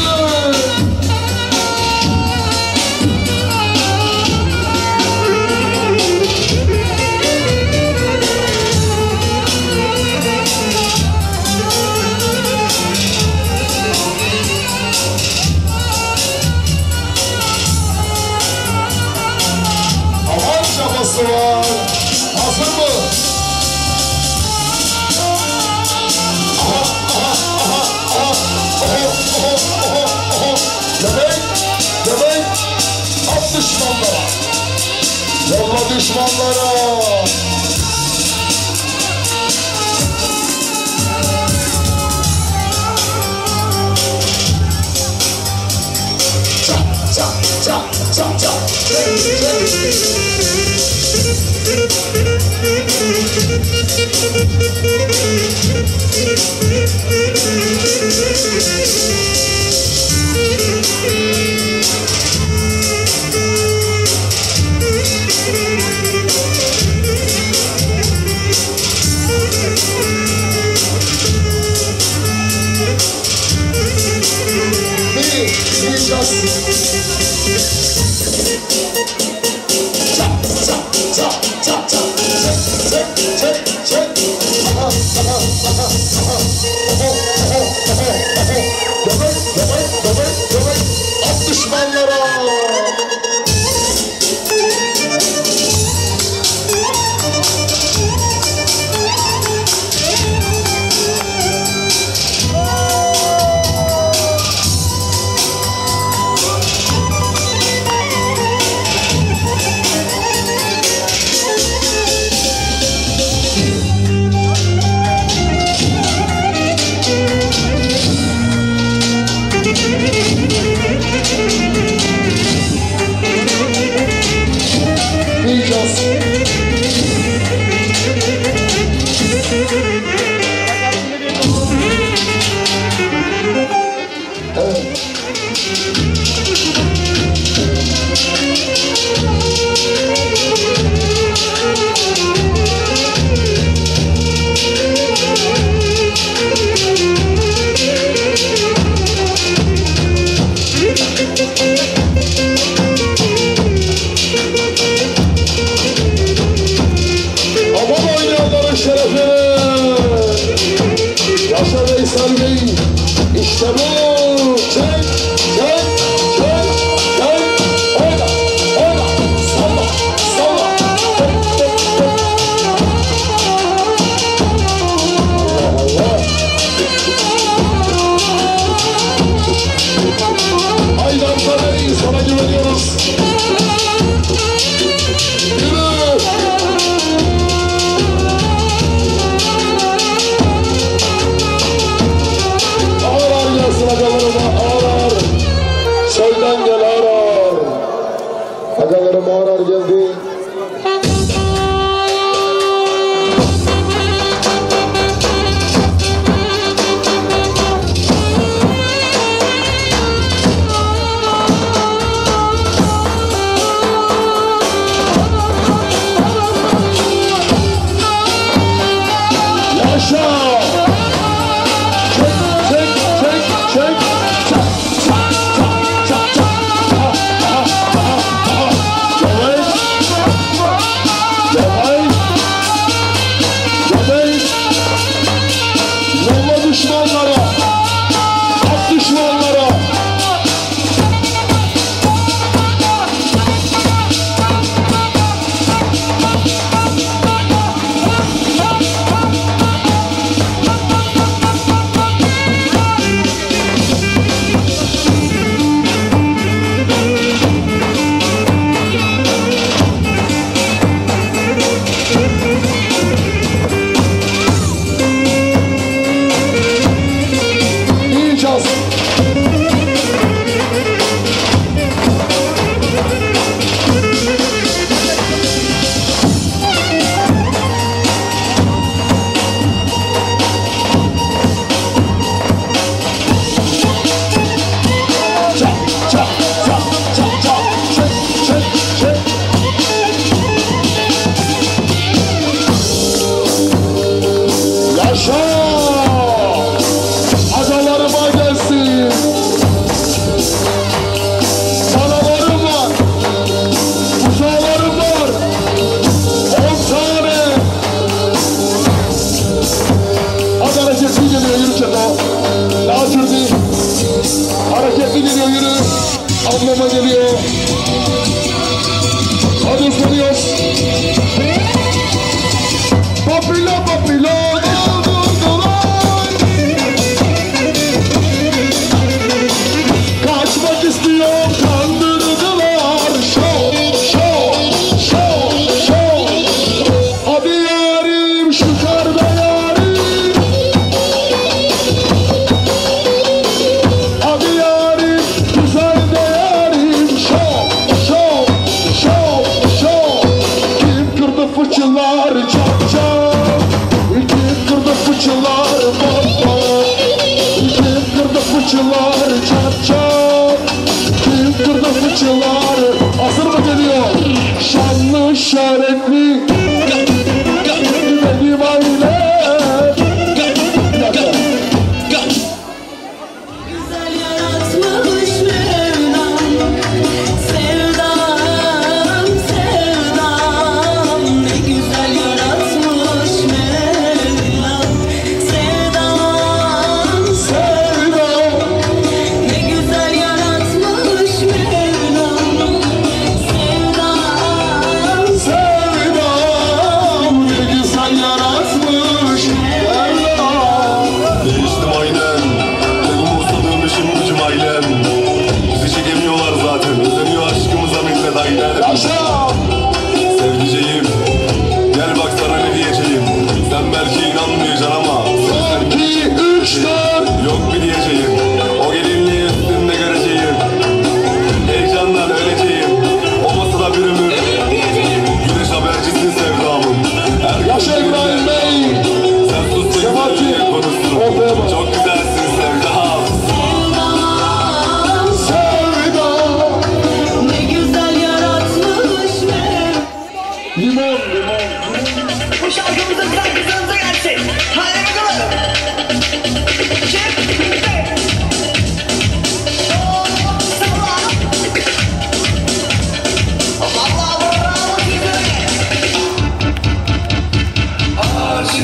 Var. Hazır mı? Aha, aha, aha, aha, aha, aha, aha, aha. Demek, demek, at düşmanlara. Yolla düşmanlara. Çak, çak, çak, çak, çak. Bir, bir şans. Çak, çak, çak, çak, çak. Çek, çek, çek. Aha, aha, aha, aha. Aha, aha, aha, aha. Demek, demek, demek, demek. At düşmanlara. İşte bu. Çek, çek, çek, çek. Oyna, oyna. Salla, salla. Tek, tek, tek. Allah Allah. Haydi Antalya'yı sana güveniyoruz. Yürü. Ağır ağır gelsin hadi.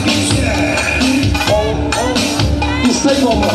İstek olmaz.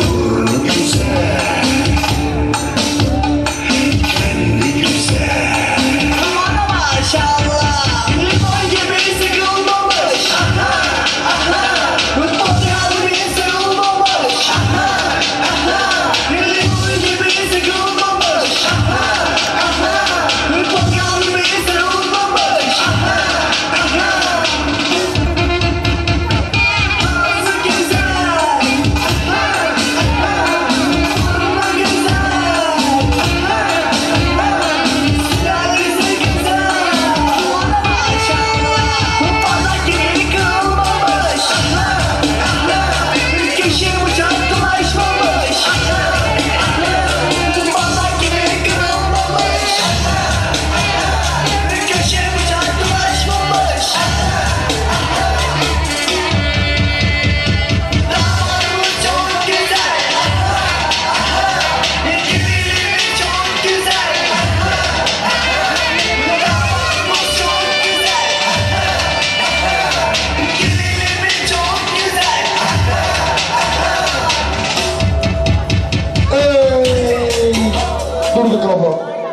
Durduk abla.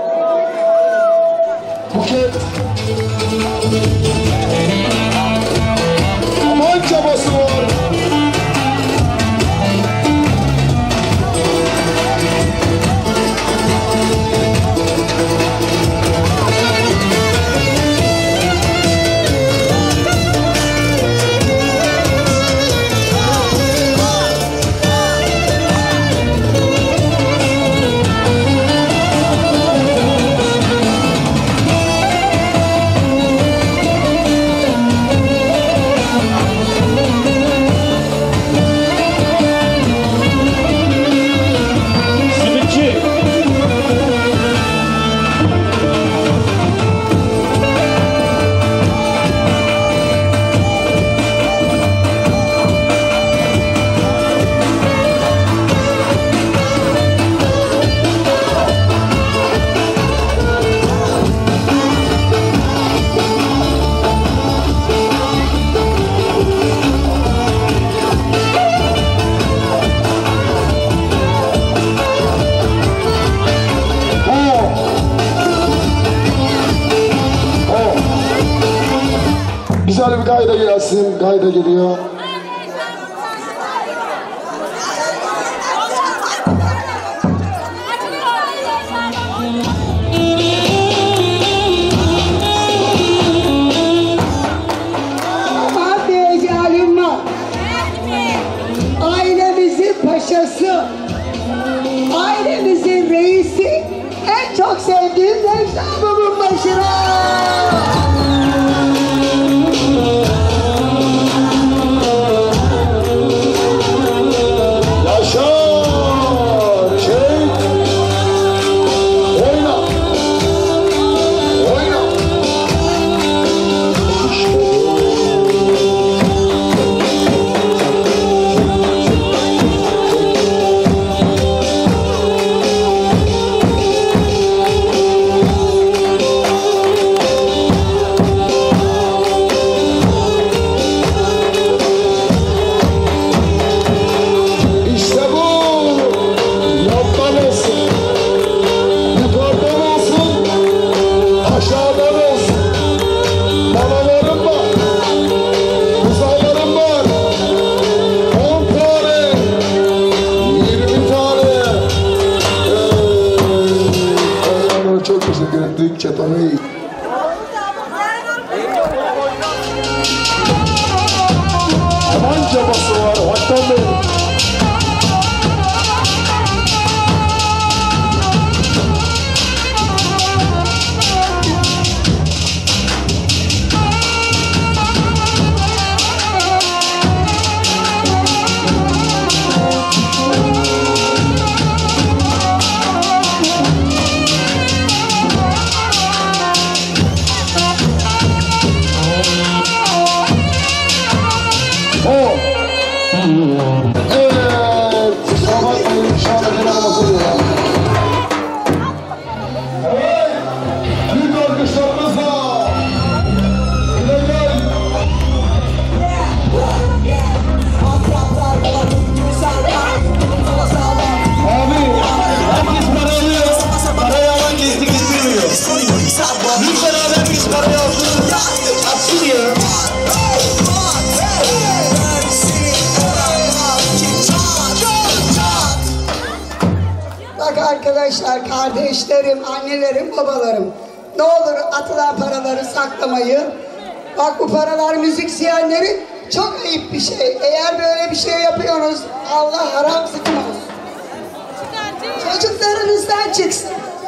Buket. Aman çabası var. Güzel bir gayda gelsin, gayda geliyor. Abi halim var. Ailemizin paşası, ailemizin reisi, en çok sevdiğim Nevzat'ımın başına. Çetamayı. Aman cabası var, Hakan Bey. Yeah. arkadaşlar, kardeşlerim, annelerim, babalarım. Ne olur atılan paraları saklamayın. Bak bu paralar müzisyenlerin çok ayıp bir şey. Eğer böyle bir şey yapıyorsunuz Allah haram sıkmaz. Çocuklarınızdan çıksın.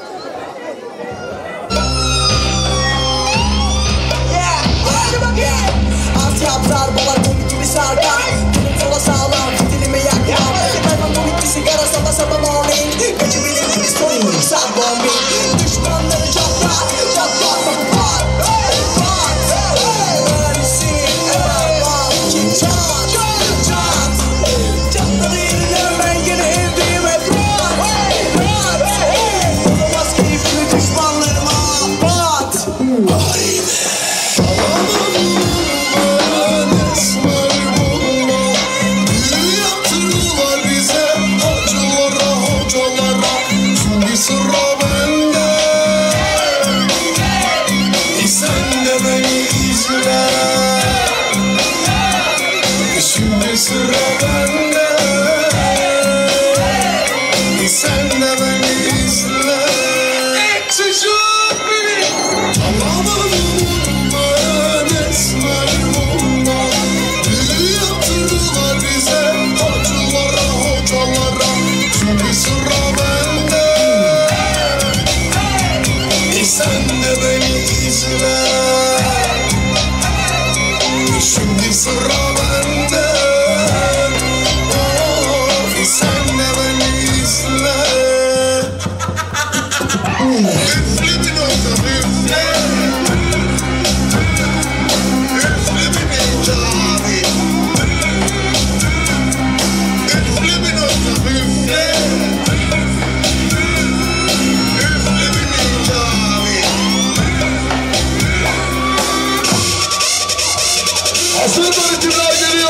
Yaprar balar komik gibi sarkar Dilim sola sağlam dilime yakmam Kayman komik bir sigara sabah sabah morning Gacı bilir gibi story bu iksan bombing Düşmanları çatlar çatlar bakı var Var Öğrensin Erman Çat Çat Çatladı yerinden ben gene evdeyim hep rahat Rahat Olamaz keyifli düşmanlarıma Bat Sıra bende Sen de beni izle Şimdi sıra bende Sen de beni izle Çocuk beni Tamamım ben esmer bundan Büyü yaptırdılar bize Hacılara hocalara Şimdi sıra bende Sen de beni izle Şimdi sıra bende oh, Sen de beni izle Üfle bir nokta üfle Üfle bir incavi Üfle bir nokta üfle Üfle bir incavi Hazır ritimler geliyor.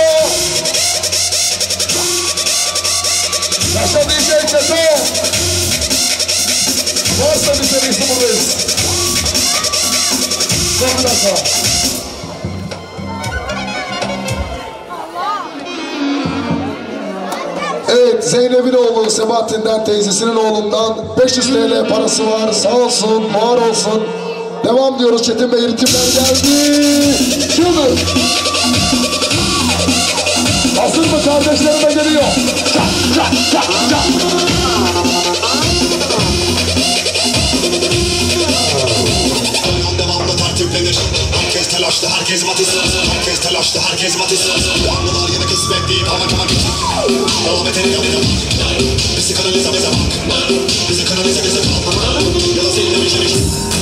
Yaşa D J Çeto. Varsa bir serisi buradayız. Son bir dakika. Evet, Zeynep'in oğlu Sebahattin'den, teyzesinin oğlundan beş yüz TL parası var. Sağ olsun, var olsun. Devam diyoruz. Çetin Bey ritimler geldi. Çıldır. Hazır mı? Kardeşlerim de geliyor. Çak çak çak çak. Devamlı tertiplenir. Herkes telaşlı, herkes batış. Herkes telaşlı, herkes batış. Yanlılar yine kısmet deyip ama kamak. Devam et eline bak. Bizi kanalize bize bak. Bizi kanalize bize bak. Ya da seninle bir şey.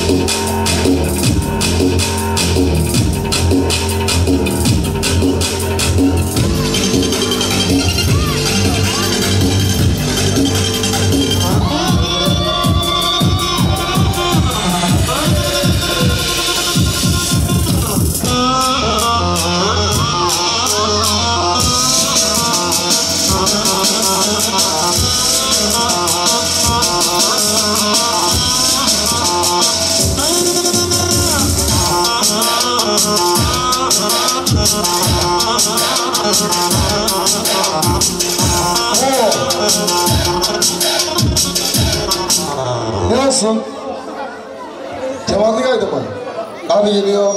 Ne olsun? Kemanlı kaydı mı? Abi geliyor.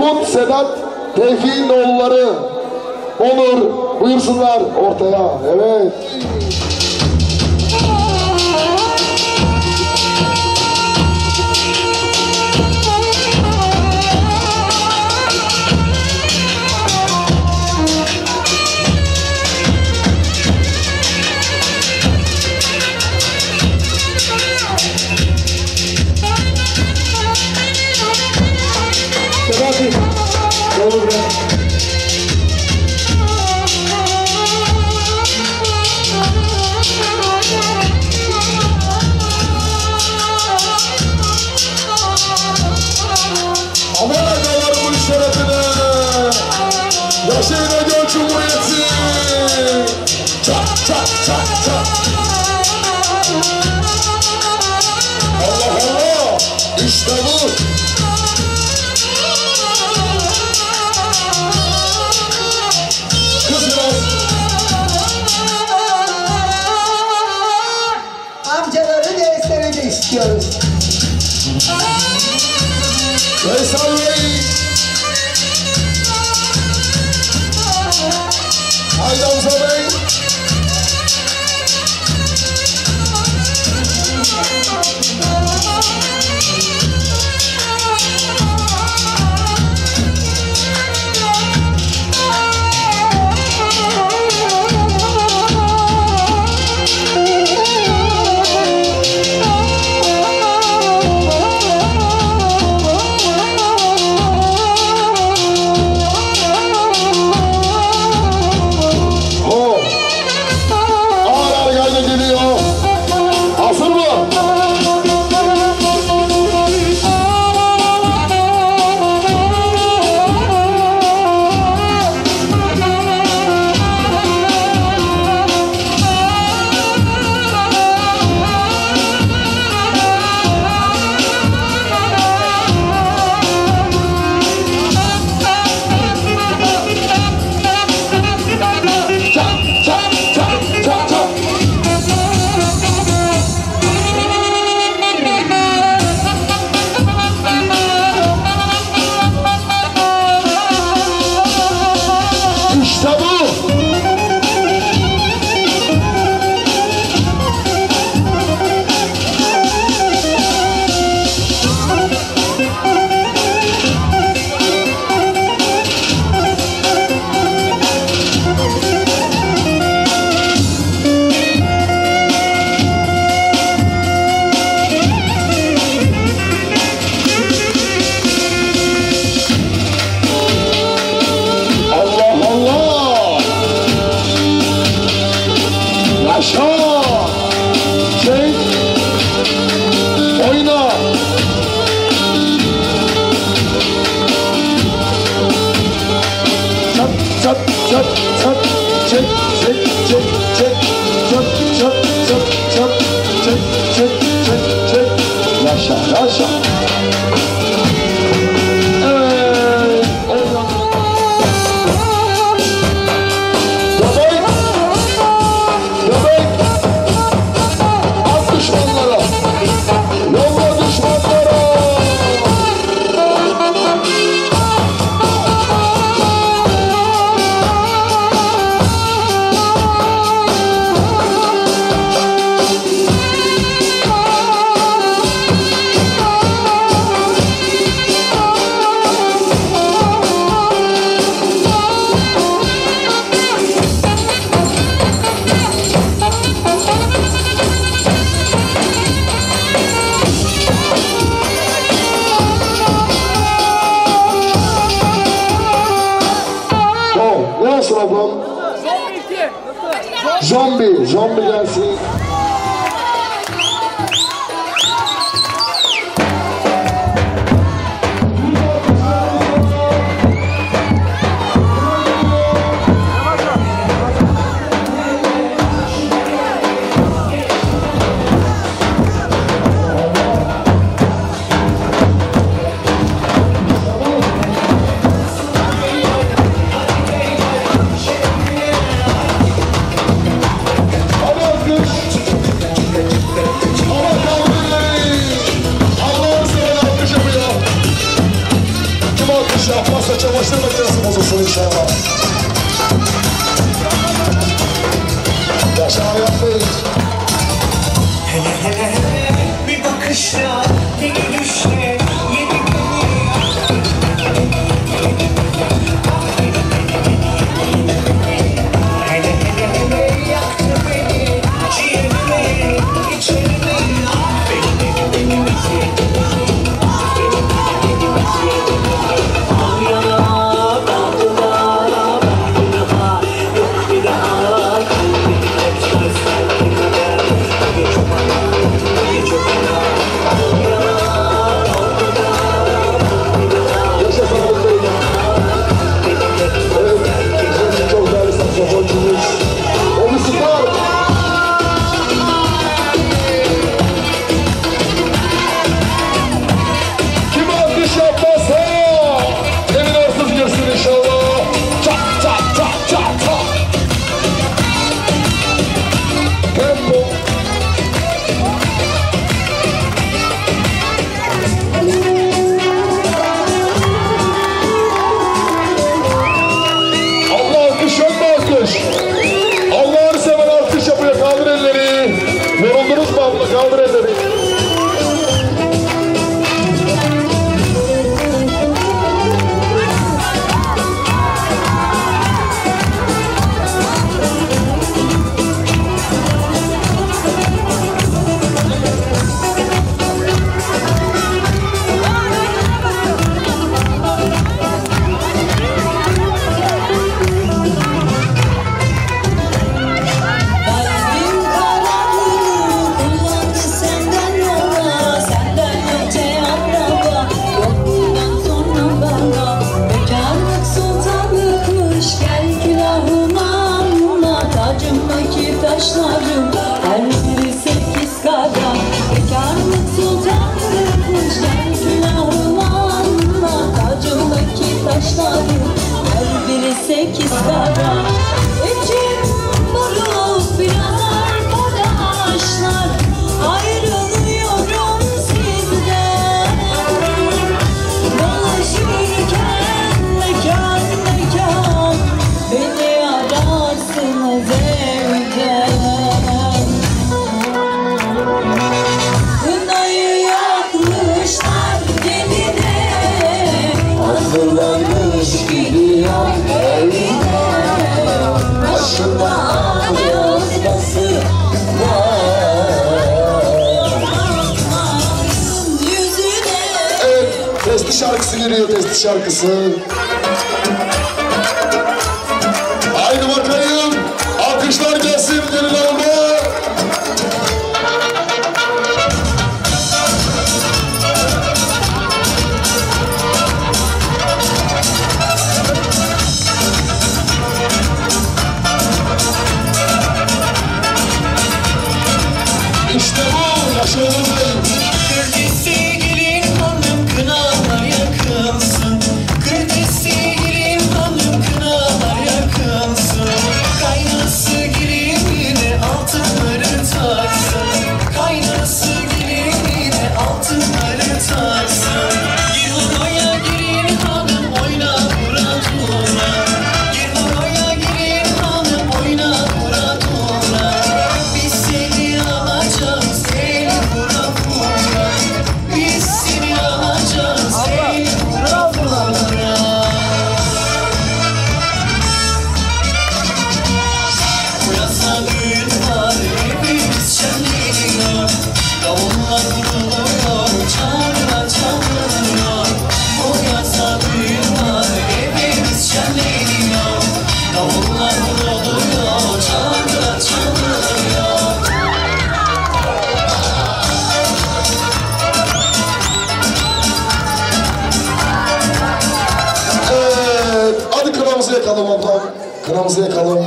Umut, Sedat, Tevfik'in oğulları olur. Buyursunlar ortaya. Evet. Olur be. Aman agalarımın şerefine, yaşayın Ege Cumhuriyeti. Çak çak çak çak. Allah Allah, işte bu. Amcaların derslerini de istiyoruz. Veysel Bey, Haydi Hamza Bey. Zombi, zombi gelsin. şey yapmazsa çamaşır makinesi bozulsun inşallah. Yaşar yapmayın. Hele hele hele bir bakışla deli düşle yedi hele hele hele yaktı beni ciğerimi içerimi beni beni beni beni al yana kaldı da ben bir daha yok bir daha kalbimi hep Kim alkış yapmazsa emin arsız girsin inşallah. Çak çak çak çak çak. Tempo. Allah alkış yok mu alkış? Allah'ını seven alkış yapıyor. Kaldır elleri. Yoruldunuz mu abla? Kaldır elleri. Kalbim karardı, kullandı senden yana, senden önce araba, yok bundan sonra bana. Bekarlık sultanlıkmış, gel külahıma anla, tacımdaki taşlarım, her biri sekiz kara. Bekarlık sultanlıkmış, gel külahıma anla, tacımdaki taşlarım, her biri sekiz kara. İçim buruk biraz arkadaşlar, ayrılıyorum sizden. Dolaşırken mekan mekan, beni ararsınız evden. Kınayı yakmışlar gemide, hazırlanmış gidiyor evine. Başında ağ yazması yüzüne. Evet, testi şarkısı geliyor, testi şarkısı. Haydi bakayım, alkışlar gelsin gelin alma. İşte bu, yaşadığım. Kırtesi gelin hanım kınalar yakınsın. Kırtesi gelin hanım kınalar yakınsın. Kaynası gelinine altınları taksın. Kaynası gelinine altınları taksın. Gir oraya gelin hanım oyna vura tura. Gir oraya gelin hanım oyna vura tura. Biz seni alacağız el vura vura. Biz seni alacağız el vura vura. Bu yasa düğün var hepimiz şenleniyor. Davullar vuruluyor, çağrılar çalınıyor. Bu yasa düğün var hepimiz şenleniyor. Davullar vuruluyor, çağrılar çalınıyor. Evet, hadi kınamızı yakalım ablam. Kınamızı yakalım.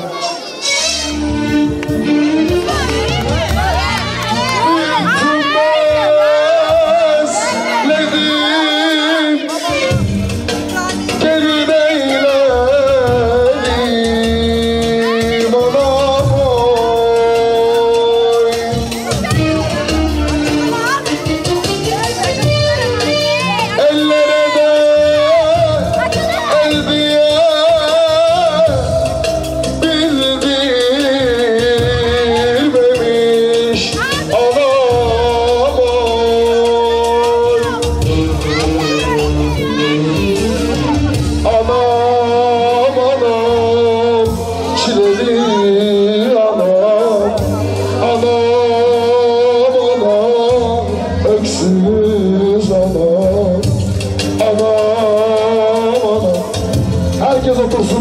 Ledim, gelin eyledim anam oy. Ellere de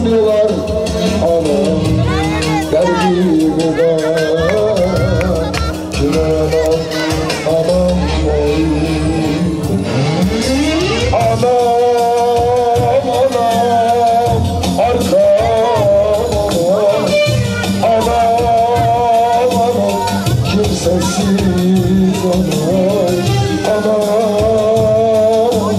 diyorlar. Anam derdimi ben kime anam, anam oy. Anam, anam, arkam anam, anam, anam, kimsesiz anam, anam,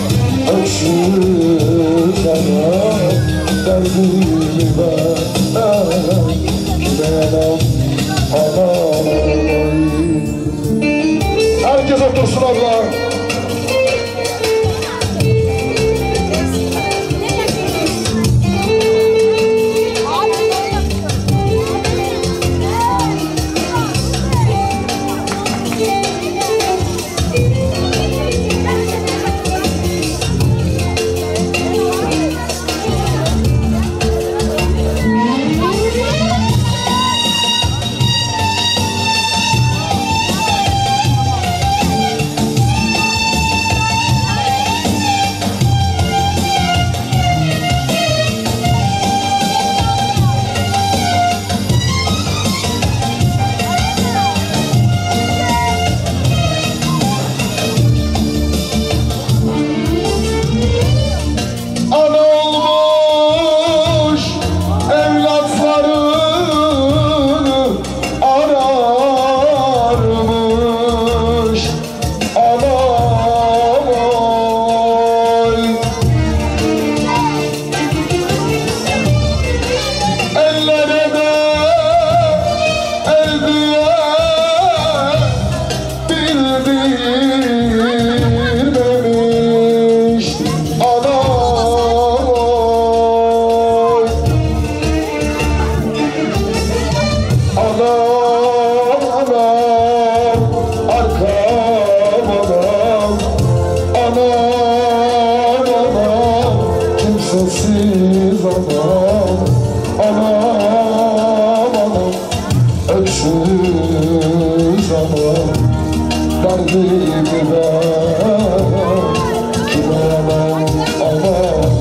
öksüz anam, derdimi ben kime anam, anam oy. Herkes otursun abla. Kimsesiz anam, anam, anam, öksüz anam, derdimi ben kime anam, anam,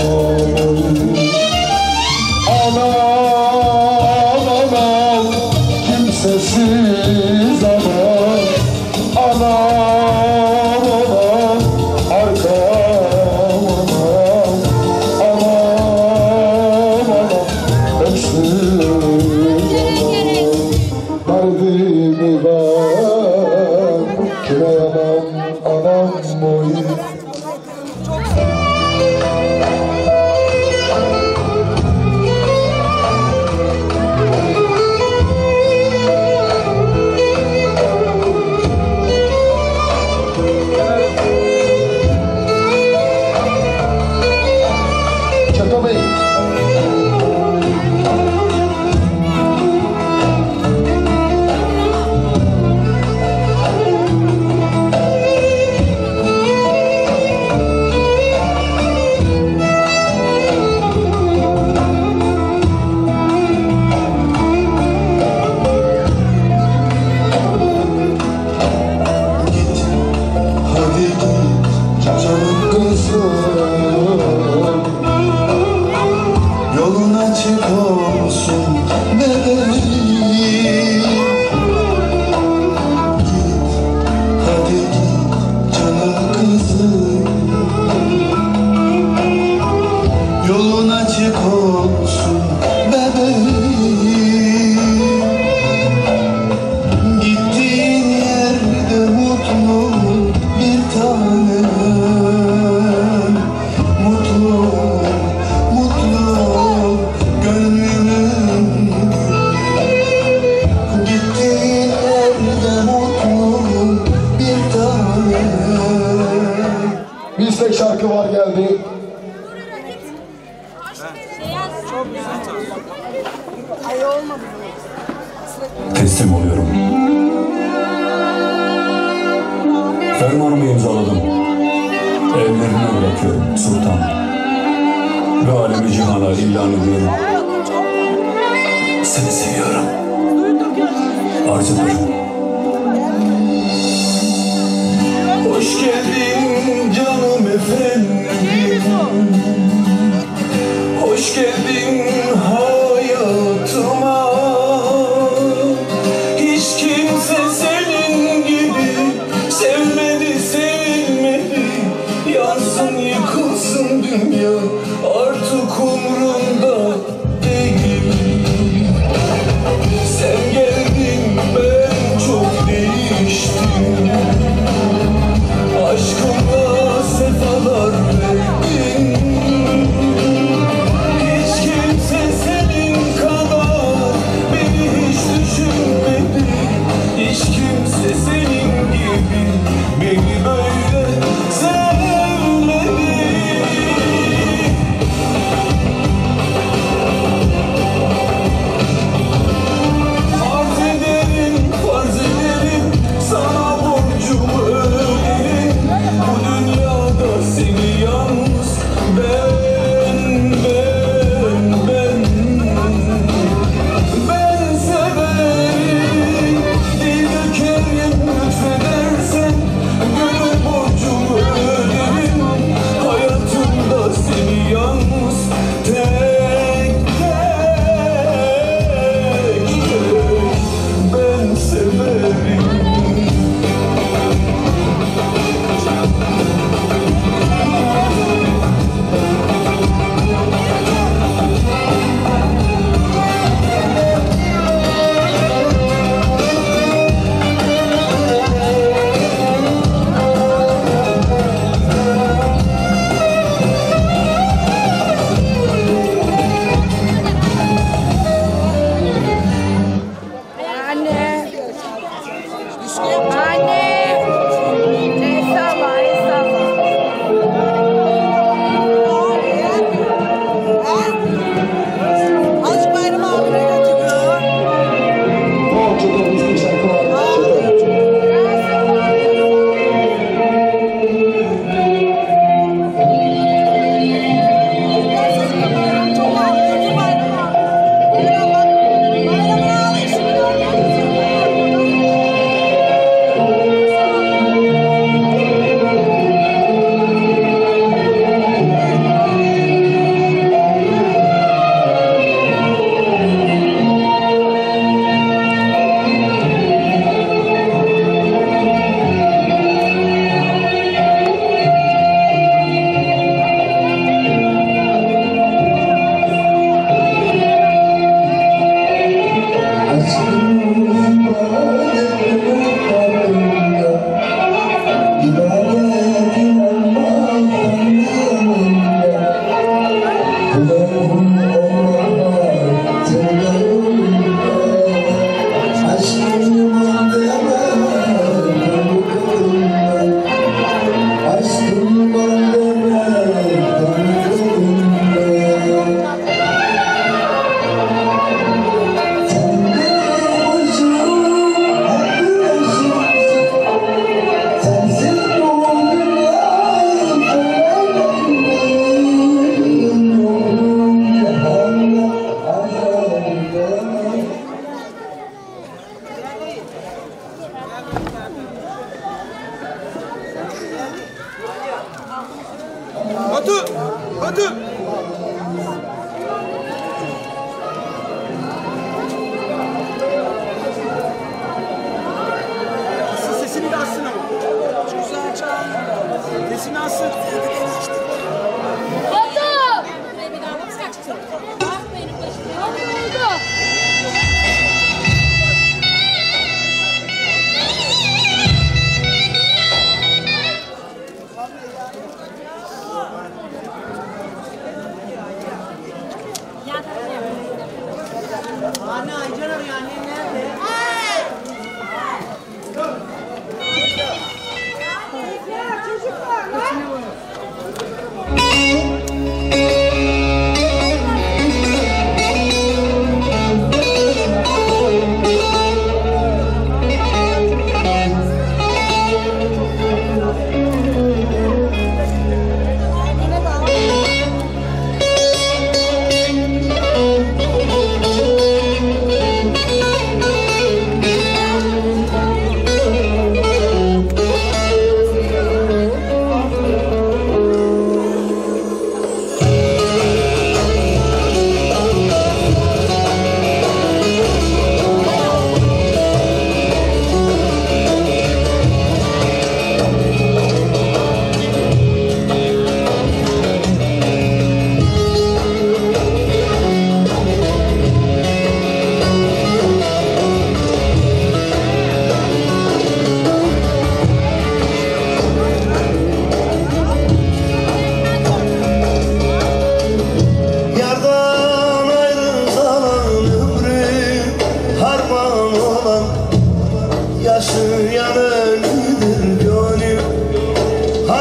anam, anam, kimsesiz anam, anam, anam, arkam anam, anam, anam, öksüz anam, derdimi ben kime anam, anam oy. Çato Bey. Hadi git canım kızım, yolun açık olsun bebeğim. Git, hadi git canım kızım, yolun açık olsun bebeğim. Gittiğin yerde mutlu bir tanem, mutlu, mutlu gönlümün. Gittiğin yerde mutlu bir tanem. Bir istek şarkı var geldi. Teslim oluyorum. Fermanımı imzaladım. Ellerine bırakıyorum sultan. Ve alemi cihana ilan ediyorum. Seni seviyorum. Arz ederim. Hoş geldin canım efendim, hoş geldin dünya artık umrumda değil. Sen geldin ben çok değiştim. Aşkımla sefalar verdin. Hiç kimse senin kadar beni hiç düşünmedi. Hiç kimse senin gibi beni böyle sevmedi. Farz ederim, farz ederim, sana borcumu öderim. Bu dünyada seni yalnız ben, ben, ben Ben severim, dil dökerim lütfedersen. Gönül borcumu öderim, hayatımda seni yalnız tek tek tek ben severim. Anne. Anne. Estağfurullah, estağfurullah. Azıcık bayram ağabeyine götürüyor. Batu! Batu! Asıl sesini de assın ama. Güzel çağırın. Sesini assın. Batu! Ne oldu? Anne Aycan arıyor, annem nerede? Çocuklar, çocuklar.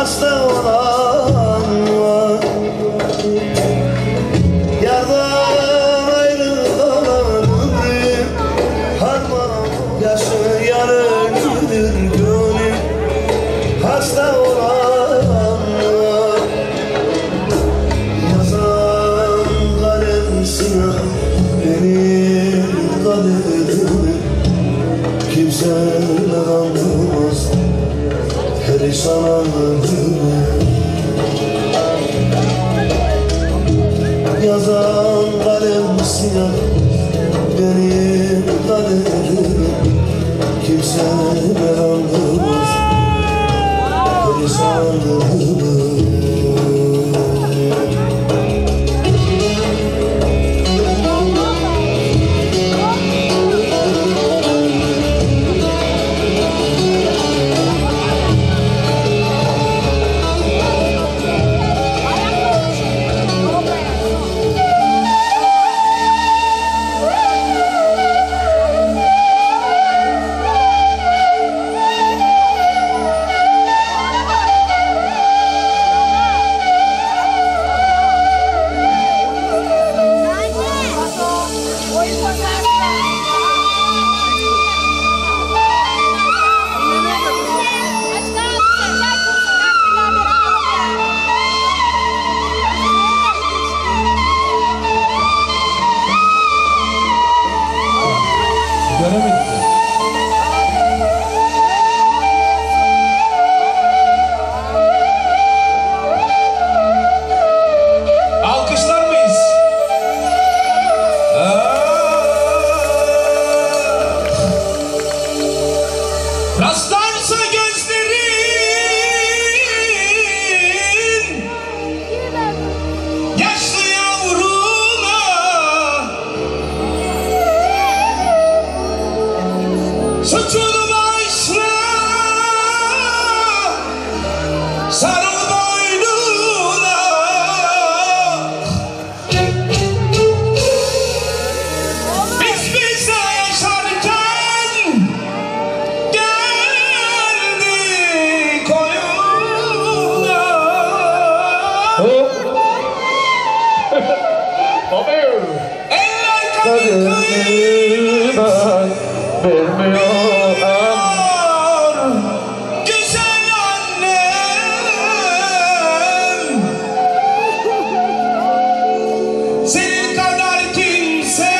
hasta olan var. Yardan ayrı kalan ömrüm, harman yaşayan ölüdür gönlüm. Hasta olan var. Yazan kalem siyah benim kaderim. Kimseler anlamaz perişan anladığımı. Yazan kalem siyah benim kaderim. Kimseler anlamaz perişan anladığımı. Alkışlar mıyız? Rastlarsa gözlerin yaşlı yavruna, suçunu başla, sarıl boynuna. Biz bize yaşarken geldi koyuna. Eller kadını bilmiyor güzel annem. Senin kadar kimse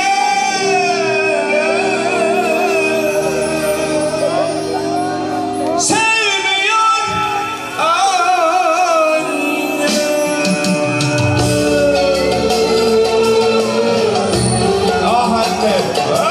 sevmiyor annem. Ah annem.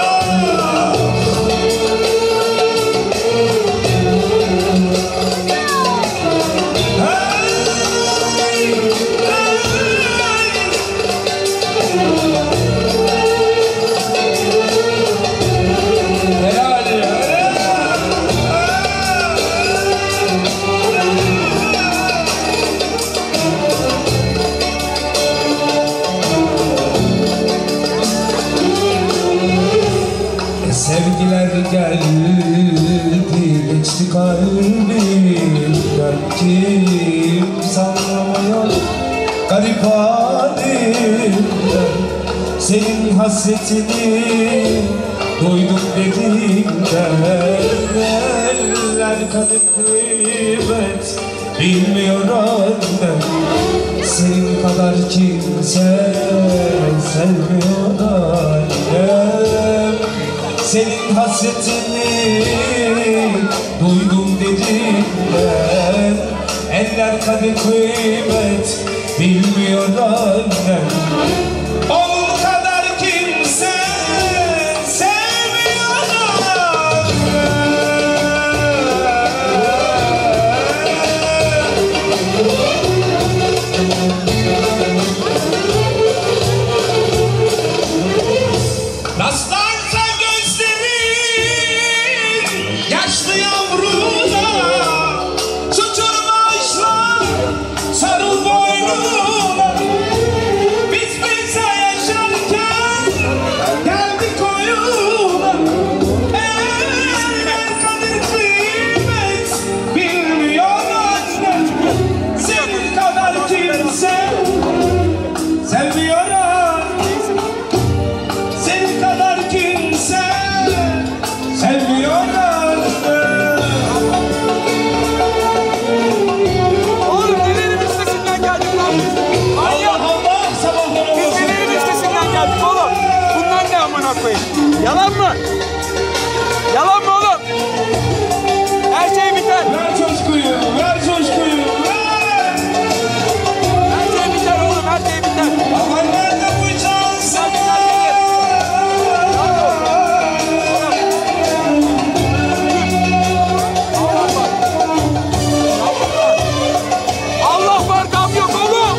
Sevgiler geldi, geçti kalbimden, kimse anlamıyor garip halimden. Senin hasretini duydum dediğimden, eller kadın kıymet bilmiyor annem. Senin kadar kimse sevmiyor annem. Senin hasretini duydum dediğimden, eller kadir kıymet bilmiyor annem. Onun kadar kimse sevmiyor annem. Rastlarsa gözlerin yaşlı yavruna, suçunu başla, sarıl boynuna. Biz biz Yalan mı? Yalan mı oğlum? Her şey biter. Ver coşkuyu, ver coşkuyu, ver! Her şey biter oğlum, her şey biter. Aman nerede bu cansın? Allah var, gam yok oğlum.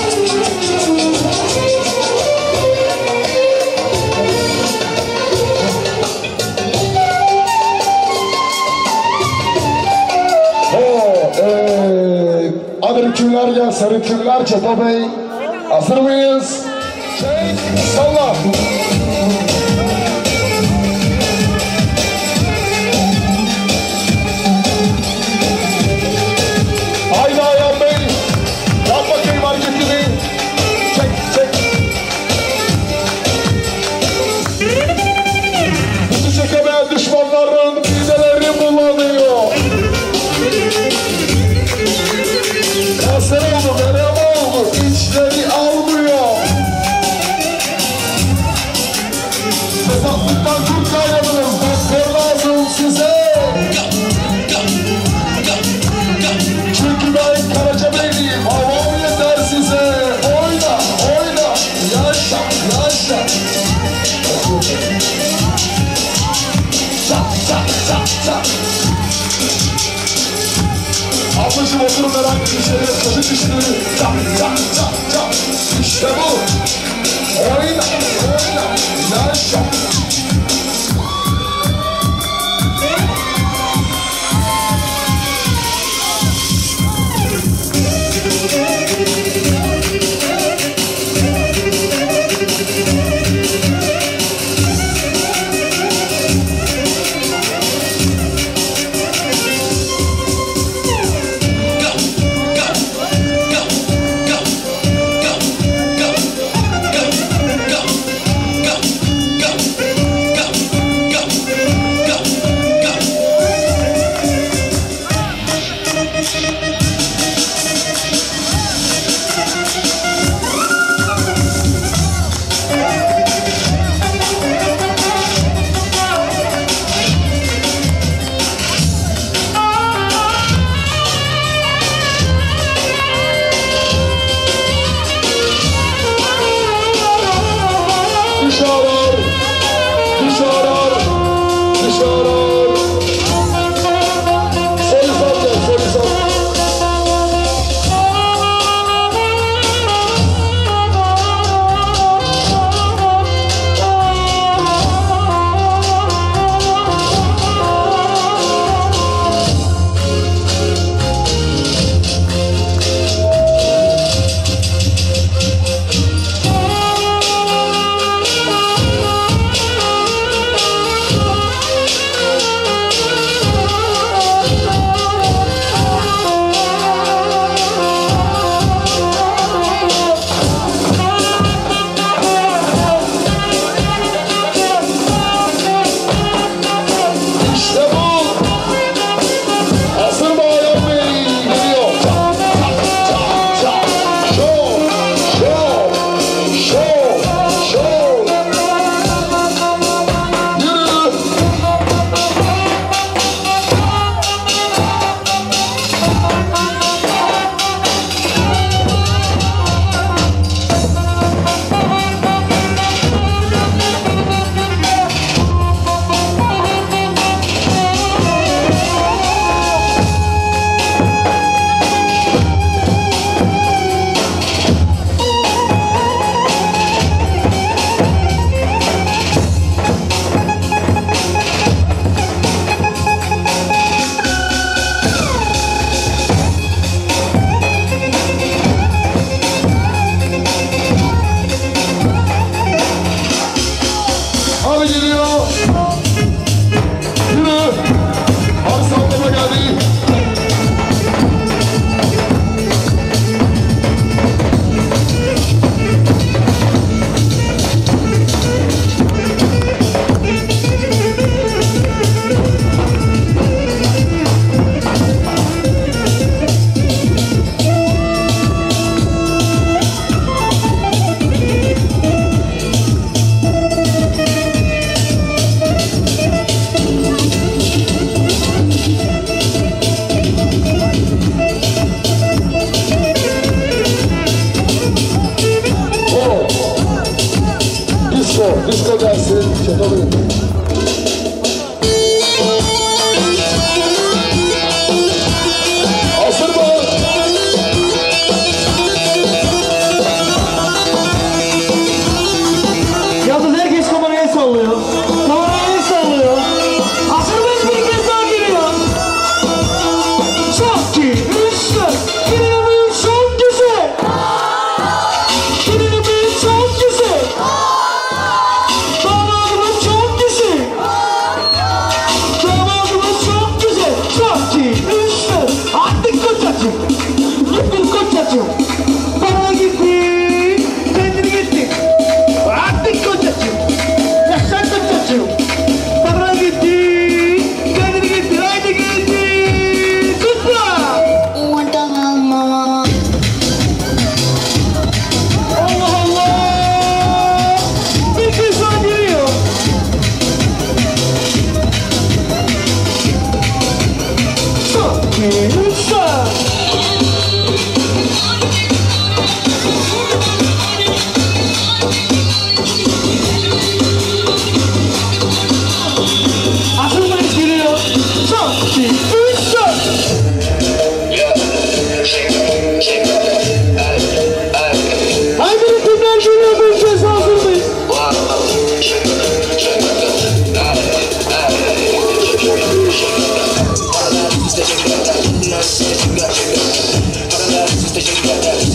Adı kimler ya? Sarı kimler? Çapa Bey. Hazır mıyız? Çek, salla. Haydi Ayhan Bey. Yap bakayım hareketini. Çek, çek. Bizi çekemeyen düşmanların mideleri bulanıyor. Kanser oldu, verem oldu, içleri almıyor. Fesatlıktan kurtarmadınız, doktor lazım size. Çünkü ben Karacabeyli'yim, havam yeter size. Oyna, oyna, yaşa, yaşa. Çak, çak, çak, çak. Ablacım oturun merak bir şeye, taşı dişleri. Çak, çak, çak, çak. İşte bu. Oyna, oyna, yaşa. Go!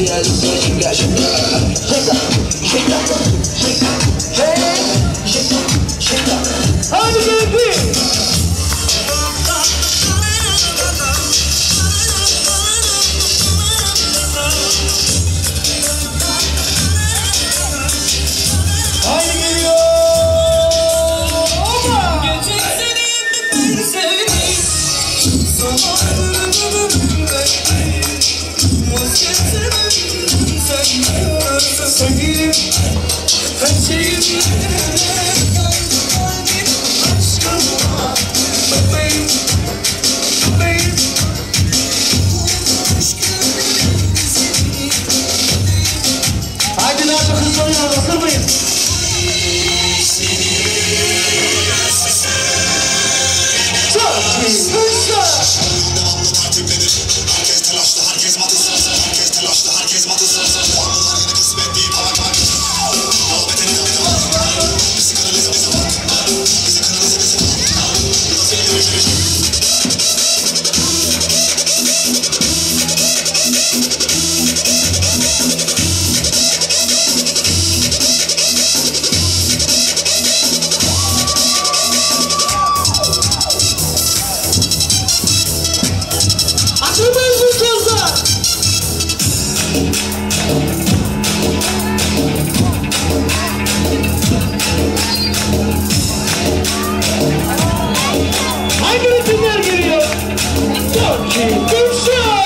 yeah, look what you got. Shake that, shake that, shake that, shake that, shake that, shake that. Hadi baby. Haydi geliyor. Oba. Gece seni sevdim. Sevgilim, her şeyim aşkıma, bebeğim, bebeğim. Haydi daha çok hızlanıyoruz, hazır mıyız? Çok iyi, hızlı. Herkes telaşlı, herkes matız. Herkes telaşlı, herkes matız. Puanlar yeni kısmet değil, bana bak. Muhabbetini de bize bak. Bizi kanalize bize bak. Bizi kanalize bize bak. Bizi kanalize bize bak. Açılmayız bu kızlar. Hangi ritimler geliyor? Çok iyi, güçlü.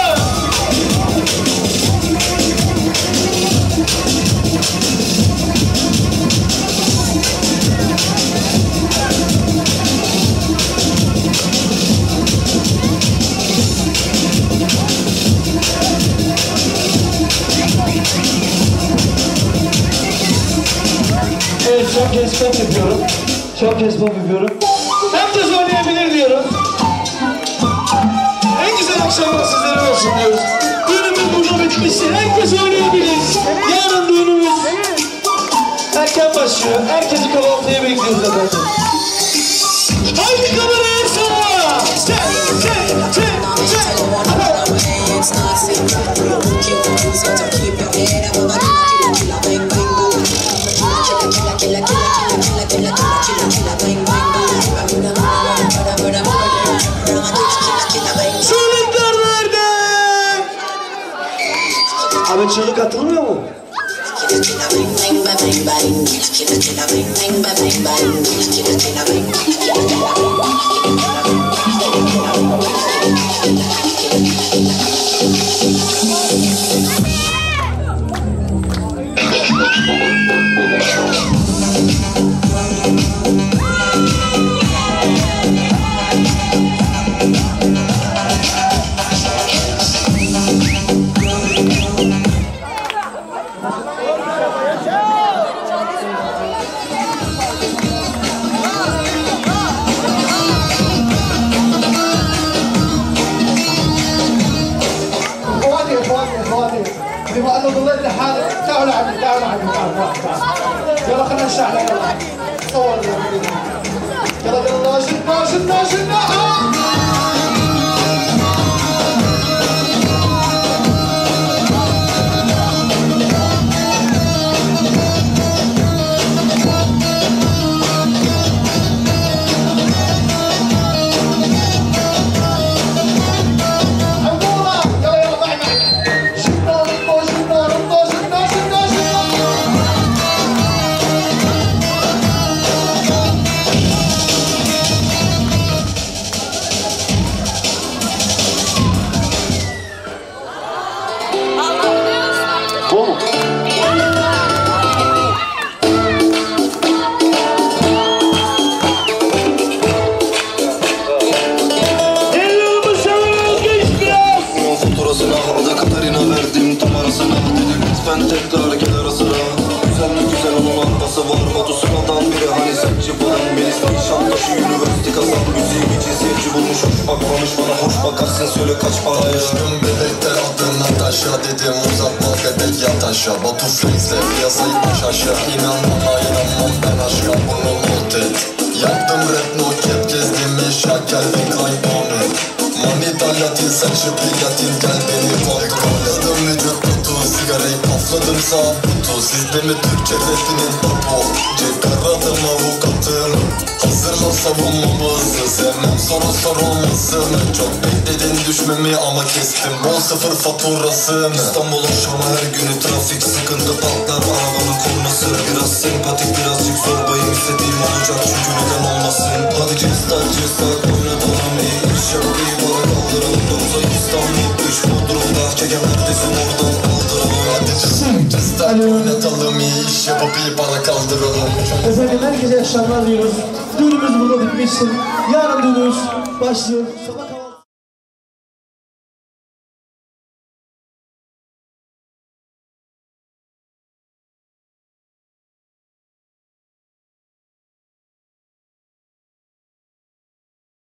Evet, çok kez pop yapıyorum. Çok kez pop yapıyorum. Herkes oynayabilir diyorum. En güzel akşamlar sizlere olsun diyoruz. Düğünümüz burada bitmişti. Herkes oynayabilir. Yarın düğünümüz erken başlıyor. Herkesi kahvaltıya bekliyoruz efendim. Haydi kameraya sağa! Çek, çek, çek, çek! Çığlıklar nerede? Abi çığlık atılmıyor mu? بما انه ضليت لحالك تعالوا عندي تعالوا عندي تعالوا تعالوا يلا خلينا نشعل يلا صور يلا يلا شدنا شدنا شدنا tekrar gelir sıra. Güzel mi güzel onun arkası var. Batu sıradan biri hani sekçi bulan birisi Nişantaşı üniversite kazan müziği bir cinsiyetçi bulmuş. Hoş bakmamış bana hoş bakarsın söyle kaç paraya. Düştüm bebekten adım Natasha dedim uzatma bebek yat aşağı. Batu Flex'le piyasayı baş aşağı. İnan bana inanmam ben aşka bunu not et. Yaptım rap no cap gezdim eşya geldim kayboldum. Manita latin sen şıpı latin gel beni kontrol. Yadım vücut kutu sigara topladım sabutu. Sizde mi Türkçe rapinin topu? Cevkaradım avukatım. Hazırla savunmamızı. Sevmem soru sorulmasını. Çok bekledin düşmemi ama kestim. Bol sıfır faturasını. İstanbul'a Şam'a her günü trafik sıkıntı patlar. Arabanın kornası biraz sempatik birazcık zorbayım. İstediğim olacak çünkü neden olmasın. Hadi cestat cestat oynatalım iyi. İş yapmayı bana kaldıralım. Uzay İstanbul iş Bodrum'da. Çeken neredesin oradan kaldıralım. Hadi cestat oynatalım iyi. İş yapıp iyi para kaldıralım. Efendim herkese akşamlar diyoruz. Düğünümüz burada bitmiştir. Yarın düğünümüz başlıyor. Sabah